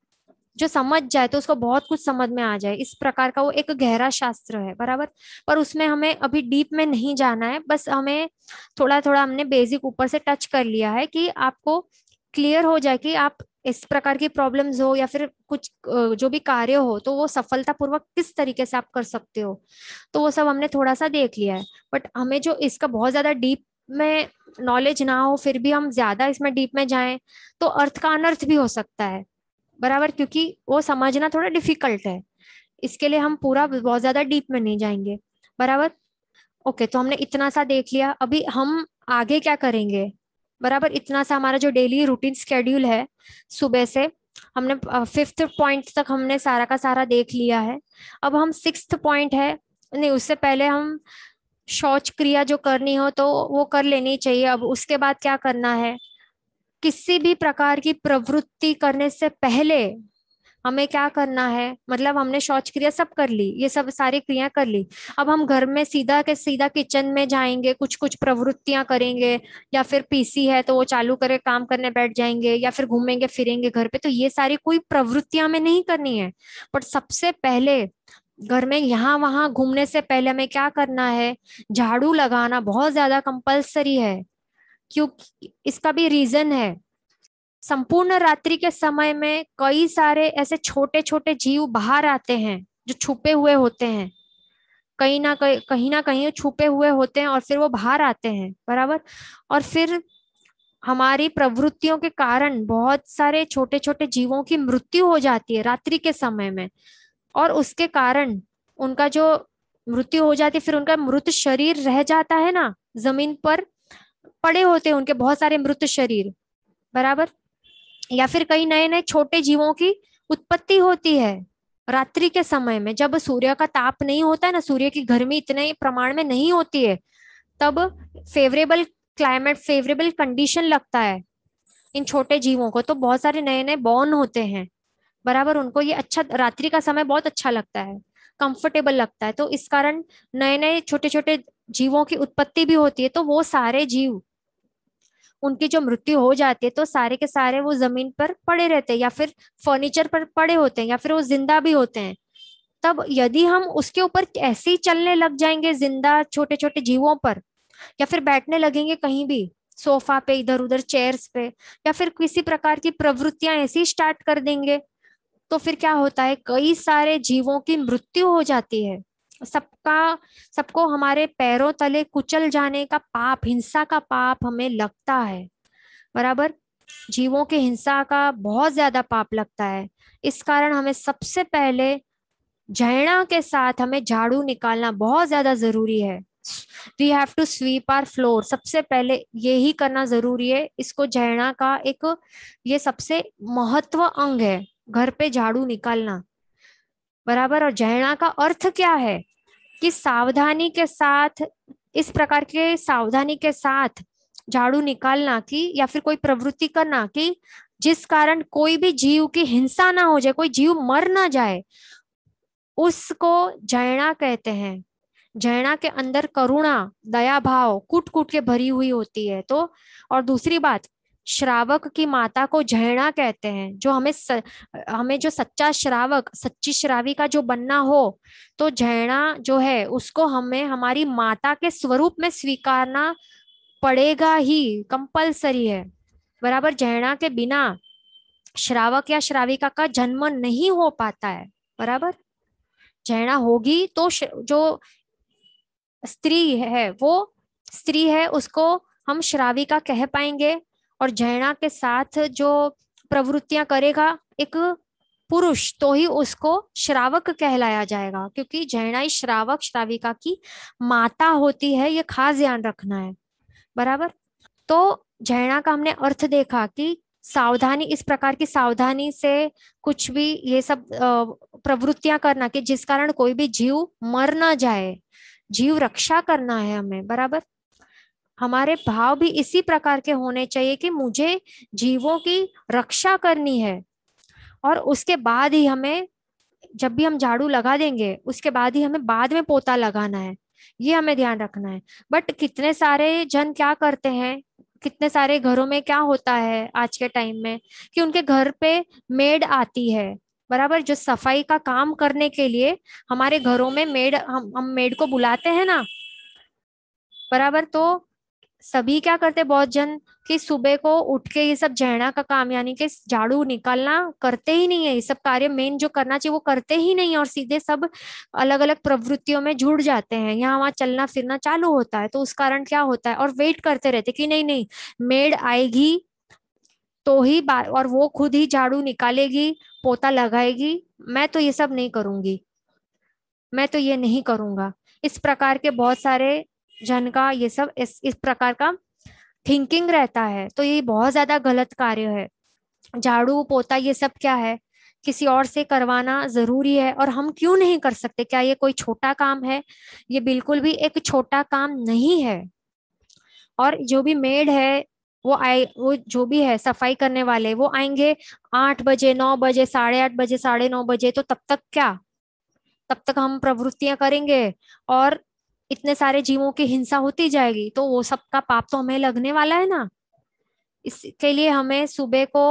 Speaker 1: जो समझ जाए तो उसको बहुत कुछ समझ में आ जाए, इस प्रकार का वो एक गहरा शास्त्र है। बराबर। पर उसमें हमें अभी डीप में नहीं जाना है, बस हमें थोड़ा थोड़ा हमने बेसिक ऊपर से टच कर लिया है कि आपको क्लियर हो जाए कि आप इस प्रकार की प्रॉब्लम्स हो या फिर कुछ जो भी कार्य हो तो वो सफलतापूर्वक किस तरीके से आप कर सकते हो, तो वो सब हमने थोड़ा सा देख लिया है। बट हमें जो इसका बहुत ज्यादा डीप में नॉलेज ना हो, फिर भी हम ज्यादा इसमें डीप में जाएं तो अर्थ का अनर्थ भी हो सकता है। बराबर, क्योंकि वो समझना थोड़ा डिफिकल्ट है, इसके लिए हम पूरा बहुत ज्यादा डीप में नहीं जाएंगे। बराबर। ओके, तो हमने इतना सा देख लिया, अभी हम आगे क्या करेंगे। बराबर, इतना सा हमारा जो डेली रूटीन स्केड्यूल है सुबह से, हमने 5th पॉइंट तक हमने सारा का सारा देख लिया है। अब हम 6th पॉइंट है, नहीं उससे पहले हम शौच क्रिया जो करनी हो तो वो कर लेनी चाहिए। अब उसके बाद क्या करना है, किसी भी प्रकार की प्रवृत्ति करने से पहले हमें क्या करना है, मतलब हमने शौच क्रिया सब कर ली, ये सब सारी क्रिया कर ली, अब हम घर में सीधा के सीधा किचन में जाएंगे, कुछ कुछ प्रवृत्तियां करेंगे, या फिर पीसी है तो वो चालू करे काम करने बैठ जाएंगे, या फिर घूमेंगे फिरेंगे घर पे, तो ये सारी कोई प्रवृत्तियां हमें नहीं करनी है। बट सबसे पहले घर में यहाँ वहां घूमने से पहले हमें क्या करना है, झाड़ू लगाना बहुत ज्यादा कंपलसरी है। क्योंकि इसका भी रीजन है, संपूर्ण रात्रि के समय में कई सारे ऐसे छोटे छोटे जीव बाहर आते हैं जो छुपे हुए होते हैं, कहीं ना कहीं छुपे हुए होते हैं, और फिर वो बाहर आते हैं। बराबर। और फिर हमारी प्रवृत्तियों के कारण बहुत सारे छोटे छोटे जीवों की मृत्यु हो जाती है रात्रि के समय में, और उसके कारण उनका जो मृत्यु हो जाती है, फिर उनका मृत शरीर रह जाता है ना, जमीन पर पड़े होते हैं उनके बहुत सारे मृत शरीर। बराबर। या फिर कई नए नए छोटे जीवों की उत्पत्ति होती है रात्रि के समय में, जब सूर्य का ताप नहीं होता है ना, सूर्य की गर्मी इतने प्रमाण में नहीं होती है, तब फेवरेबल क्लाइमेट, फेवरेबल कंडीशन लगता है इन छोटे जीवों को, तो बहुत सारे नए नए बॉर्न होते हैं। बराबर, उनको ये अच्छा, रात्रि का समय बहुत अच्छा लगता है, कंफर्टेबल लगता है, तो इस कारण नए नए छोटे छोटे जीवों की उत्पत्ति भी होती है। तो वो सारे जीव, उनकी जो मृत्यु हो जाती है तो सारे के सारे वो जमीन पर पड़े रहते हैं, या फिर फर्नीचर पर पड़े होते हैं, या फिर वो जिंदा भी होते हैं। तब यदि हम उसके ऊपर ऐसे ही चलने लग जाएंगे जिंदा छोटे छोटे जीवों पर, या फिर बैठने लगेंगे कहीं भी सोफा पे, इधर उधर चेयर्स पे, या फिर किसी प्रकार की प्रवृत्तियां ऐसी स्टार्ट कर देंगे, तो फिर क्या होता है, कई सारे जीवों की मृत्यु हो जाती है। सबका, सबको हमारे पैरों तले कुचल जाने का पाप, हिंसा का पाप हमें लगता है। बराबर, जीवों की हिंसा का बहुत ज्यादा पाप लगता है। इस कारण हमें सबसे पहले झरना के साथ हमें झाड़ू निकालना बहुत ज्यादा जरूरी है। We have to sweep our floor, सबसे पहले यही करना जरूरी है। इसको झरना का एक, ये सबसे महत्व अंग है, घर पे झाड़ू निकालना। बराबर, और झरना का अर्थ क्या है कि सावधानी के साथ, इस प्रकार के सावधानी के साथ झाड़ू निकालना की, या फिर कोई प्रवृत्ति करना कि जिस कारण कोई भी जीव की हिंसा ना हो जाए, कोई जीव मर ना जाए, उसको जयना कहते हैं। जयना के अंदर करुणा, दया भाव कूट कूट के भरी हुई होती है। तो और दूसरी बात, श्रावक की माता को जयना कहते हैं। जो हमें जो सच्चा श्रावक, सच्ची श्रावी का जो बनना हो, तो जयना जो है उसको हमें हमारी माता के स्वरूप में स्वीकारना पड़ेगा ही, कंपलसरी है। बराबर, जयना के बिना श्रावक या श्राविका का जन्म नहीं हो पाता है। बराबर, जैना होगी तो जो स्त्री है, वो स्त्री है, उसको हम श्राविका कह पाएंगे। और जैना के साथ जो प्रवृत्तियां करेगा एक पुरुष, तो ही उसको श्रावक कहलाया जाएगा, क्योंकि जैना ही श्रावक श्राविका की माता होती है। ये खास ध्यान रखना है। बराबर, तो जैना का हमने अर्थ देखा कि सावधानी, इस प्रकार की सावधानी से कुछ भी ये सब प्रवृत्तियां करना कि जिस कारण कोई भी जीव मर ना जाए, जीव रक्षा करना है हमें। बराबर, हमारे भाव भी इसी प्रकार के होने चाहिए कि मुझे जीवों की रक्षा करनी है। और उसके बाद ही हमें, जब भी हम झाड़ू लगा देंगे उसके बाद ही हमें बाद में पोता लगाना है, ये हमें ध्यान रखना है। बट कितने सारे जन क्या करते हैं, कितने सारे घरों में क्या होता है आज के टाइम में, कि उनके घर पे मेड आती है। बराबर, जो सफाई का काम करने के लिए हमारे घरों में मेड, हम मेड को बुलाते हैं ना। बराबर, तो सभी क्या करते, बहुत जन, कि सुबह को उठ के ये सब झरना का काम, यानी कि झाड़ू निकालना करते ही नहीं है। ये सब कार्य मेन जो करना चाहिए वो करते ही नहीं है, और सीधे सब अलग अलग प्रवृत्तियों में जुड़ जाते हैं, यहाँ वहां चलना फिरना चालू होता है। तो उस कारण क्या होता है, और वेट करते रहते कि नहीं नहीं, मेड आएगी तो ही बात, और वो खुद ही झाड़ू निकालेगी, पोता लगाएगी, मैं तो ये सब नहीं करूंगी, मैं तो ये नहीं करूंगा। इस प्रकार के बहुत सारे जन का ये सब इस प्रकार का थिंकिंग रहता है। तो ये बहुत ज्यादा गलत कार्य है। झाड़ू पोता ये सब क्या है, किसी और से करवाना जरूरी है, और हम क्यों नहीं कर सकते? क्या ये कोई छोटा काम है? ये बिल्कुल भी एक छोटा काम नहीं है। और जो भी मेड है, वो आए, वो जो भी है सफाई करने वाले, वो आएंगे 8 बजे, 9 बजे, 8:30 बजे, 9:30 बजे, तो तब तक क्या, तब तक हम प्रवृत्तियां करेंगे, और इतने सारे जीवों की हिंसा होती जाएगी, तो वो सबका पाप तो हमें लगने वाला है ना। इसके लिए हमें सुबह को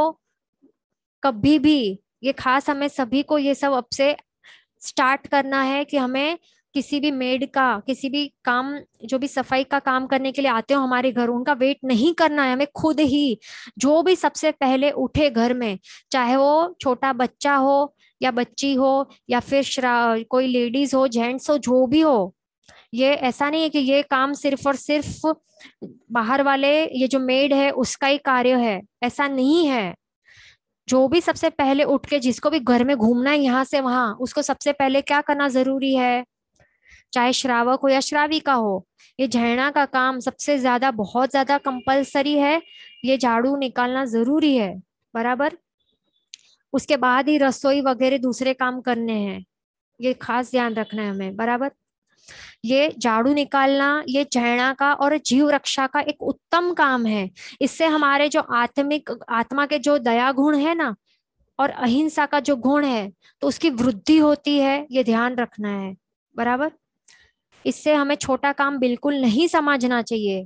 Speaker 1: कभी भी, ये खास हमें सभी को ये सब अब से स्टार्ट करना है कि हमें किसी भी मेड का, किसी भी काम, जो भी सफाई का काम करने के लिए आते हो हमारे घर, उनका वेट नहीं करना है। हमें खुद ही, जो भी सबसे पहले उठे घर में, चाहे वो छोटा बच्चा हो या बच्ची हो, या फिर कोई लेडीज हो, जेंट्स हो, जो भी हो, ये ऐसा नहीं है कि ये काम सिर्फ और सिर्फ बाहर वाले, ये जो मेड है उसका ही कार्य है, ऐसा नहीं है। जो भी सबसे पहले उठ के, जिसको भी घर में घूमना है यहाँ से वहां, उसको सबसे पहले क्या करना जरूरी है, चाहे श्रावक हो या श्राविका हो, ये झरना का काम सबसे ज्यादा, बहुत ज्यादा कंपलसरी है। ये झाड़ू निकालना जरूरी है। बराबर, उसके बाद ही रसोई वगैरह दूसरे काम करने हैं, ये खास ध्यान रखना है हमें। बराबर, ये झाड़ू निकालना, ये झरना का और जीव रक्षा का एक उत्तम काम है। इससे हमारे जो आत्मिक, आत्मा के जो दया गुण है ना, और अहिंसा का जो गुण है तो उसकी वृद्धि होती है, ये ध्यान रखना है। बराबर। इससे हमें छोटा काम बिल्कुल नहीं समझना चाहिए।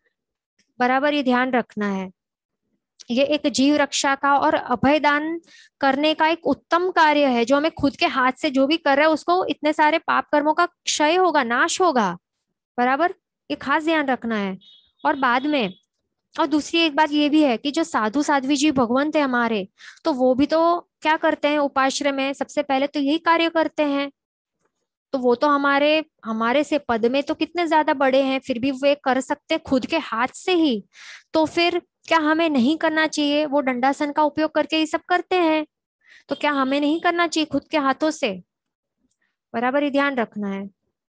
Speaker 1: बराबर, ये ध्यान रखना है। ये एक जीव रक्षा का और अभयदान करने का एक उत्तम कार्य है, जो हमें खुद के हाथ से जो भी कर रहे हैं उसको इतने सारे पाप कर्मों का क्षय होगा, नाश होगा। बराबर, ये खास ध्यान रखना है। और बाद में, और दूसरी एक बात ये भी है कि जो साधु साध्वी जी भगवंत है हमारे, तो वो भी तो क्या करते हैं उपाश्रय में, सबसे पहले तो यही कार्य करते हैं। तो वो तो हमारे हमारे से पद में तो कितने ज्यादा बड़े हैं, फिर भी वे कर सकते हैं खुद के हाथ से ही। तो फिर क्या हमें नहीं करना चाहिए? वो दंडासन का उपयोग करके ये सब करते हैं, तो क्या हमें नहीं करना चाहिए खुद के हाथों से? बराबर, ये ध्यान रखना है।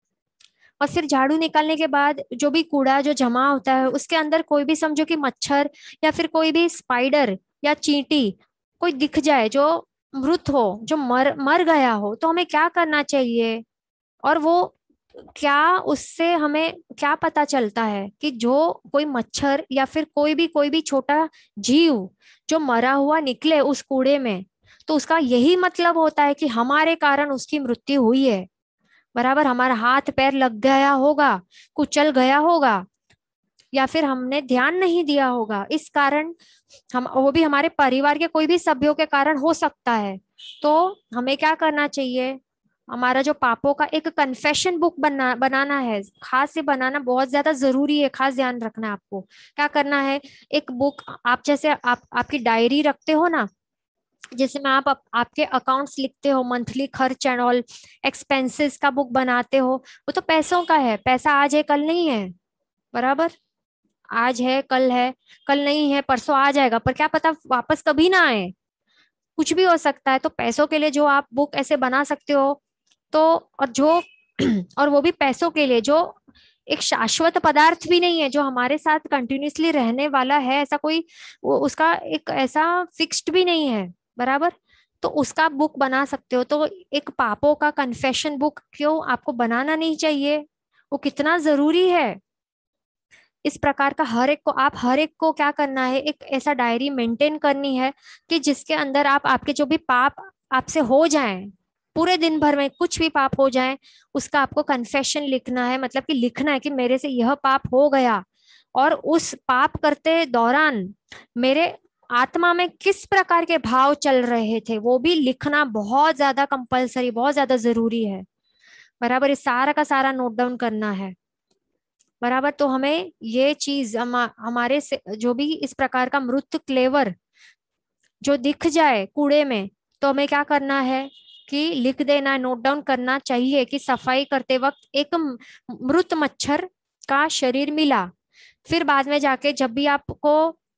Speaker 1: और फिर झाड़ू निकालने के बाद जो भी कूड़ा जो जमा होता है उसके अंदर कोई भी समझो कि मच्छर या फिर कोई भी स्पाइडर या चींटी कोई दिख जाए जो मृत हो, जो मर मर गया हो, तो हमें क्या करना चाहिए? और वो क्या, उससे हमें क्या पता चलता है कि जो कोई मच्छर या फिर कोई भी छोटा जीव जो मरा हुआ निकले उस कूड़े में, तो उसका यही मतलब होता है कि हमारे कारण उसकी मृत्यु हुई है। बराबर, हमारा हाथ पैर लग गया होगा, कुचल गया होगा, या फिर हमने ध्यान नहीं दिया होगा, इस कारण हम, वो भी हमारे परिवार के कोई भी सभ्यों के कारण हो सकता है। तो हमें क्या करना चाहिए? हमारा जो पापों का एक कन्फेशन बुक बनाना है, खास से बनाना बहुत ज्यादा जरूरी है, खास ध्यान रखना है आपको। क्या करना है? एक बुक, आप जैसे आप आपकी डायरी रखते हो ना, जिसमें आपके अकाउंट्स लिखते हो, मंथली खर्च एंड ऑल एक्सपेंसेस का बुक बनाते हो। वो तो पैसों का है, पैसा आज है कल नहीं है। बराबर, आज है कल है, कल नहीं है, परसों आ जाएगा, पर क्या पता वापस कभी ना आए, कुछ भी हो सकता है। तो पैसों के लिए जो आप बुक ऐसे बना सकते हो, तो और जो और वो भी पैसों के लिए जो एक शाश्वत पदार्थ भी नहीं है, जो हमारे साथ कंटिन्यूअसली रहने वाला है, ऐसा कोई उसका एक ऐसा फिक्स्ड भी नहीं है। बराबर, तो उसका बुक बना सकते हो। तो एक पापों का कन्फेशन बुक क्यों आपको बनाना नहीं चाहिए? वो कितना जरूरी है। इस प्रकार का हर एक को क्या करना है, एक ऐसा डायरी मेंटेन करनी है कि जिसके अंदर आप आपके जो भी पाप आपसे हो जाएं, पूरे दिन भर में कुछ भी पाप हो जाए, उसका आपको कन्फेशन लिखना है। मतलब कि लिखना है कि मेरे से यह पाप हो गया, और उस पाप करते दौरान मेरे आत्मा में किस प्रकार के भाव चल रहे थे, वो भी लिखना बहुत ज्यादा कंपलसरी, बहुत ज्यादा जरूरी है। बराबर, ये सारा का सारा नोट डाउन करना है। बराबर, तो हमें ये चीज हमारे से जो भी इस प्रकार का मृत क्लेवर जो दिख जाए कूड़े में, तो हमें क्या करना है कि लिख देना है, नोट डाउन करना चाहिए कि सफाई करते वक्त एक मृत मच्छर का शरीर मिला। फिर बाद में जाके जब भी आपको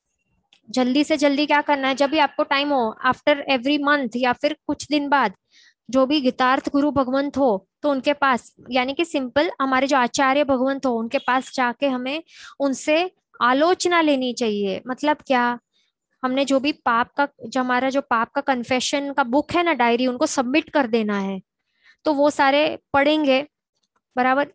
Speaker 1: जल्दी से जल्दी क्या करना है, जब भी आपको टाइम हो, आफ्टर एवरी मंथ या फिर कुछ दिन बाद, जो भी गीतार्थ गुरु भगवंत हो तो उनके पास, यानी कि सिंपल हमारे जो आचार्य भगवंत हो उनके पास जाके हमें उनसे आलोचना लेनी चाहिए। मतलब क्या, हमने जो भी पाप का, जो हमारा जो पाप का कन्फेशन का बुक है ना, डायरी, उनको सबमिट कर देना है। तो वो सारे पढ़ेंगे। बराबर,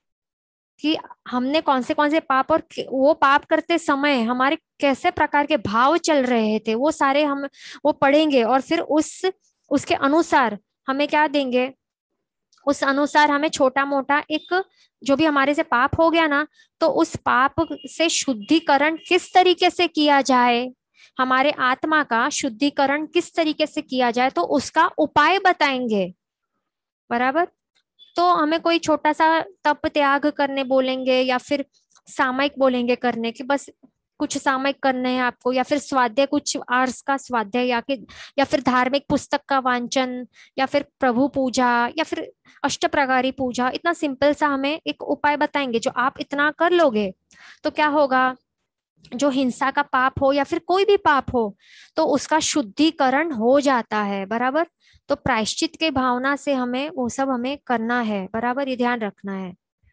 Speaker 1: कि हमने कौन से पाप, और वो पाप करते समय हमारे कैसे प्रकार के भाव चल रहे थे, वो सारे हम वो पढ़ेंगे। और फिर उसके अनुसार हमें क्या देंगे, उस अनुसार हमें छोटा मोटा एक, जो भी हमारे से पाप हो गया ना, तो उस पाप से शुद्धिकरण किस तरीके से किया जाए, हमारे आत्मा का शुद्धिकरण किस तरीके से किया जाए, तो उसका उपाय बताएंगे। बराबर, तो हमें कोई छोटा सा तप त्याग करने बोलेंगे, या फिर सामयिक बोलेंगे करने की, बस कुछ सामयिक करने हैं आपको, या फिर स्वाध्याय, कुछ आर्स का स्वाध्याय, या फिर धार्मिक पुस्तक का वांचन, या फिर प्रभु पूजा, या फिर अष्टप्रगारी पूजा। इतना सिंपल सा हमें एक उपाय बताएंगे, जो आप इतना कर लोगे तो क्या होगा, जो हिंसा का पाप हो या फिर कोई भी पाप हो, तो उसका शुद्धिकरण हो जाता है। बराबर, तो प्रायश्चित के भावना से हमें वो सब हमें करना है। बराबर, ये ध्यान रखना है।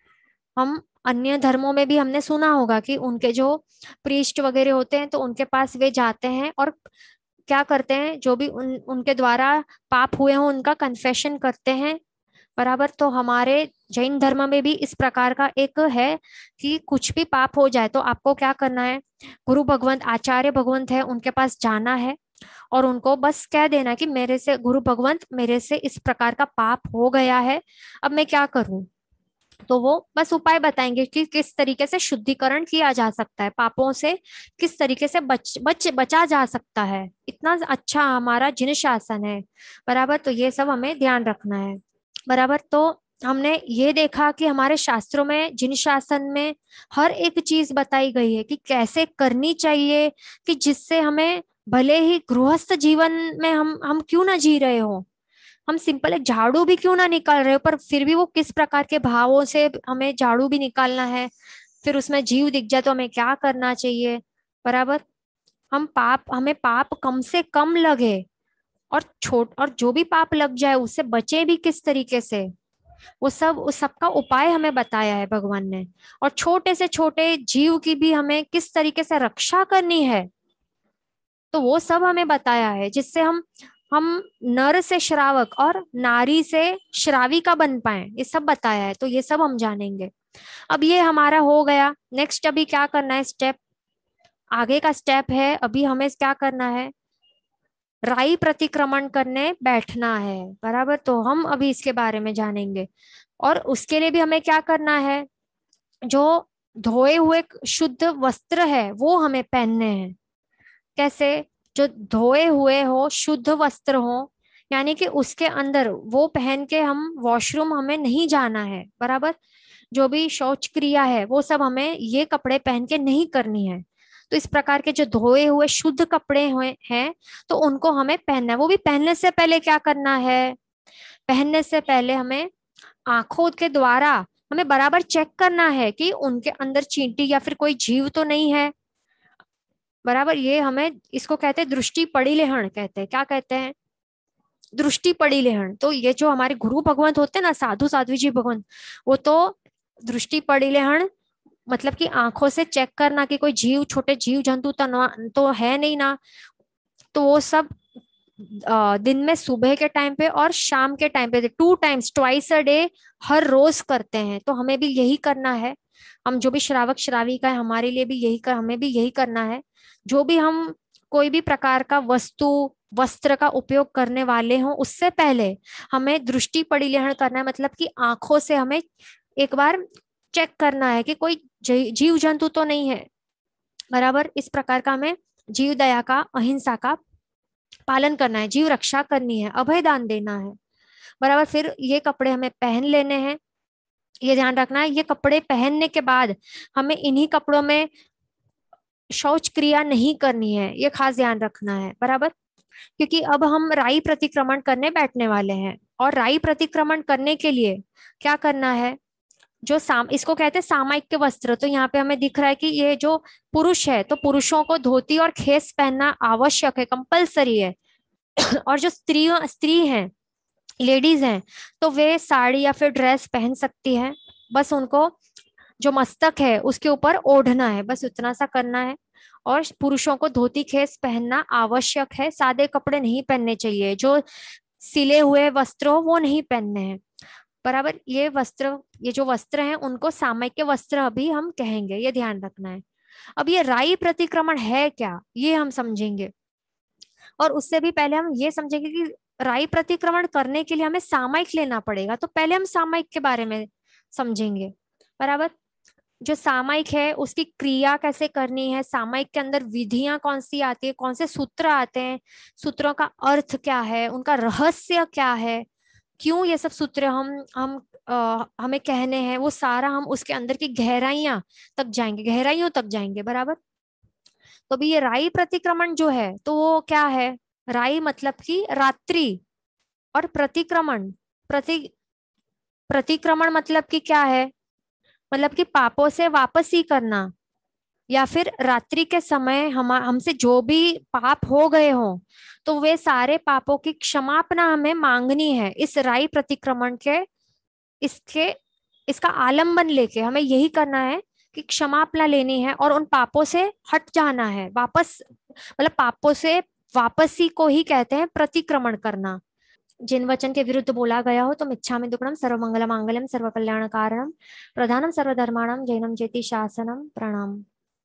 Speaker 1: हम अन्य धर्मों में भी हमने सुना होगा कि उनके जो प्रीस्ट वगैरह होते हैं, तो उनके पास वे जाते हैं और क्या करते हैं, जो भी उनके द्वारा पाप हुए हों उनका कन्फेशन करते हैं। बराबर, तो हमारे जैन धर्म में भी इस प्रकार का एक है कि कुछ भी पाप हो जाए तो आपको क्या करना है, गुरु भगवंत, आचार्य भगवंत है, उनके पास जाना है। और उनको बस कह देना कि मेरे से गुरु भगवंत, मेरे से इस प्रकार का पाप हो गया है, अब मैं क्या करूं। तो वो बस उपाय बताएंगे कि किस तरीके से शुद्धिकरण किया जा सकता है, पापों से किस तरीके से बचा जा सकता है। इतना अच्छा हमारा जिन शासन है, बराबर। तो ये सब हमें ध्यान रखना है, बराबर। तो हमने ये देखा कि हमारे शास्त्रों में, जिन शासन में हर एक चीज बताई गई है कि कैसे करनी चाहिए, कि जिससे हमें भले ही गृहस्थ जीवन में हम क्यों ना जी रहे हो, हम सिंपल एक झाड़ू भी क्यों ना निकाल रहे हो, पर फिर भी वो किस प्रकार के भावों से हमें झाड़ू भी निकालना है, फिर उसमें जीव दिख जाए तो हमें क्या करना चाहिए, बराबर। हमें पाप कम से कम लगे, और जो भी पाप लग जाए उससे बचे भी किस तरीके से, वो सब, उस सब का उपाय हमें बताया है भगवान ने। और छोटे से छोटे जीव की भी हमें किस तरीके से रक्षा करनी है, तो वो सब हमें बताया है, जिससे हम नर से श्रावक और नारी से श्राविका बन पाए, ये सब बताया है। तो ये सब हम जानेंगे। अब ये हमारा हो गया। नेक्स्ट अभी क्या करना है, स्टेप, आगे का स्टेप है, अभी हमें क्या करना है, राई प्रतिक्रमण करने बैठना है, बराबर। तो हम अभी इसके बारे में जानेंगे। और उसके लिए भी हमें क्या करना है, जो धोए हुए शुद्ध वस्त्र है वो हमें पहनने हैं। कैसे, जो धोए हुए हो, शुद्ध वस्त्र हो, यानी कि उसके अंदर वो पहन के हम वॉशरूम हमें नहीं जाना है, बराबर। जो भी शौच क्रिया है वो सब हमें ये कपड़े पहन के नहीं करनी है। तो इस प्रकार के जो धोए हुए शुद्ध कपड़े हुए हैं, तो उनको हमें पहनना है। वो भी पहनने से पहले क्या करना है, पहनने से पहले हमें आंखों के द्वारा हमें बराबर चेक करना है कि उनके अंदर चींटी या फिर कोई जीव तो नहीं है, बराबर। ये हमें, इसको कहते हैं दृष्टि परिलेहन, कहते हैं, क्या कहते हैं, दृष्टि परिलेहन। तो ये जो हमारे गुरु भगवंत होते हैं ना, साधु साध्वी जी भगवंत, वो तो दृष्टि परिलेहन मतलब कि आंखों से चेक करना कि कोई जीव, छोटे जीव जंतु तो है नहीं ना। तो वो सब दिन में सुबह के टाइम पे और शाम के टाइम पे 2 टाइम्स, ट्वाइस अ डे, हर रोज करते हैं। तो हमें भी यही करना है। हम जो भी श्रावक श्राविका है, हमारे लिए भी हमें भी यही करना है। जो भी हम कोई भी प्रकार का वस्तु, वस्त्र का उपयोग करने वाले हों, उससे पहले हमें दृष्टि परिलेहन करना है, मतलब कि आंखों से हमें एक बार चेक करना है कि कोई जीव जंतु तो नहीं है, बराबर। इस प्रकार का हमें जीव दया का, अहिंसा का पालन करना है, जीव रक्षा करनी है, अभय दान देना है, बराबर। फिर ये कपड़े हमें पहन लेने हैं। ये ध्यान रखना है, ये कपड़े पहनने के बाद हमें इन्हीं कपड़ों में शौच क्रिया नहीं करनी है, ये खास ध्यान रखना है, बराबर। क्योंकि अब हम राई प्रतिक्रमण करने बैठने वाले हैं, और राई प्रतिक्रमण करने के लिए क्या करना है, जो इसको कहते हैं सामायिक के वस्त्र। तो यहाँ पे हमें दिख रहा है कि ये जो पुरुष है, तो पुरुषों को धोती और खेस पहनना आवश्यक है, कंपलसरी है। और जो स्त्री हैं, लेडीज हैं, तो वे साड़ी या फिर ड्रेस पहन सकती हैं। बस उनको जो मस्तक है उसके ऊपर ओढ़ना है, बस उतना सा करना है। और पुरुषों को धोती खेस पहनना आवश्यक है, सादे कपड़े नहीं पहनने चाहिए, जो सिले हुए वस्त्र हो वो नहीं पहनने हैं, बराबर। ये जो वस्त्र हैं उनको सामयिक के वस्त्र अभी हम कहेंगे, ये ध्यान रखना है। अब ये राई प्रतिक्रमण है क्या, ये हम समझेंगे। और उससे भी पहले हम ये समझेंगे कि राई प्रतिक्रमण करने के लिए हमें सामयिक लेना पड़ेगा, तो पहले हम सामयिक के बारे में समझेंगे, बराबर। जो सामयिक है उसकी क्रिया कैसे करनी है, सामयिक के अंदर विधियां कौन सी आती है, कौन से सूत्र आते हैं, सूत्रों का अर्थ क्या है, उनका रहस्य क्या है, क्यों ये सब सूत्र हमें कहने हैं, वो सारा हम उसके अंदर की गहराइयां तक जाएंगे, गहराइयों तक जाएंगे, बराबर। तो भी ये राई प्रतिक्रमण जो है, तो वो क्या है, राई मतलब कि रात्रि, और प्रतिक्रमण, प्रति प्रतिक्रमण मतलब कि क्या है, मतलब कि पापों से वापसी करना, या फिर रात्रि के समय हमसे जो भी पाप हो गए हों, तो वे सारे पापों की क्षमापना हमें मांगनी है इस राई प्रतिक्रमण के, इसके इसका आलंबन लेके हमें यही करना है कि क्षमापना लेनी है और उन पापों से हट जाना है, वापस, मतलब पापों से वापसी को ही कहते हैं प्रतिक्रमण करना। जिन वचन के विरुद्ध बोला गया हो तो मिच्छामि दुक्कडम सर्वमंगल मांगल्यम सर्व कल्याण कारणम प्रधानम सर्वधर्माणाम जैनम जेति शासनम। प्रणाम।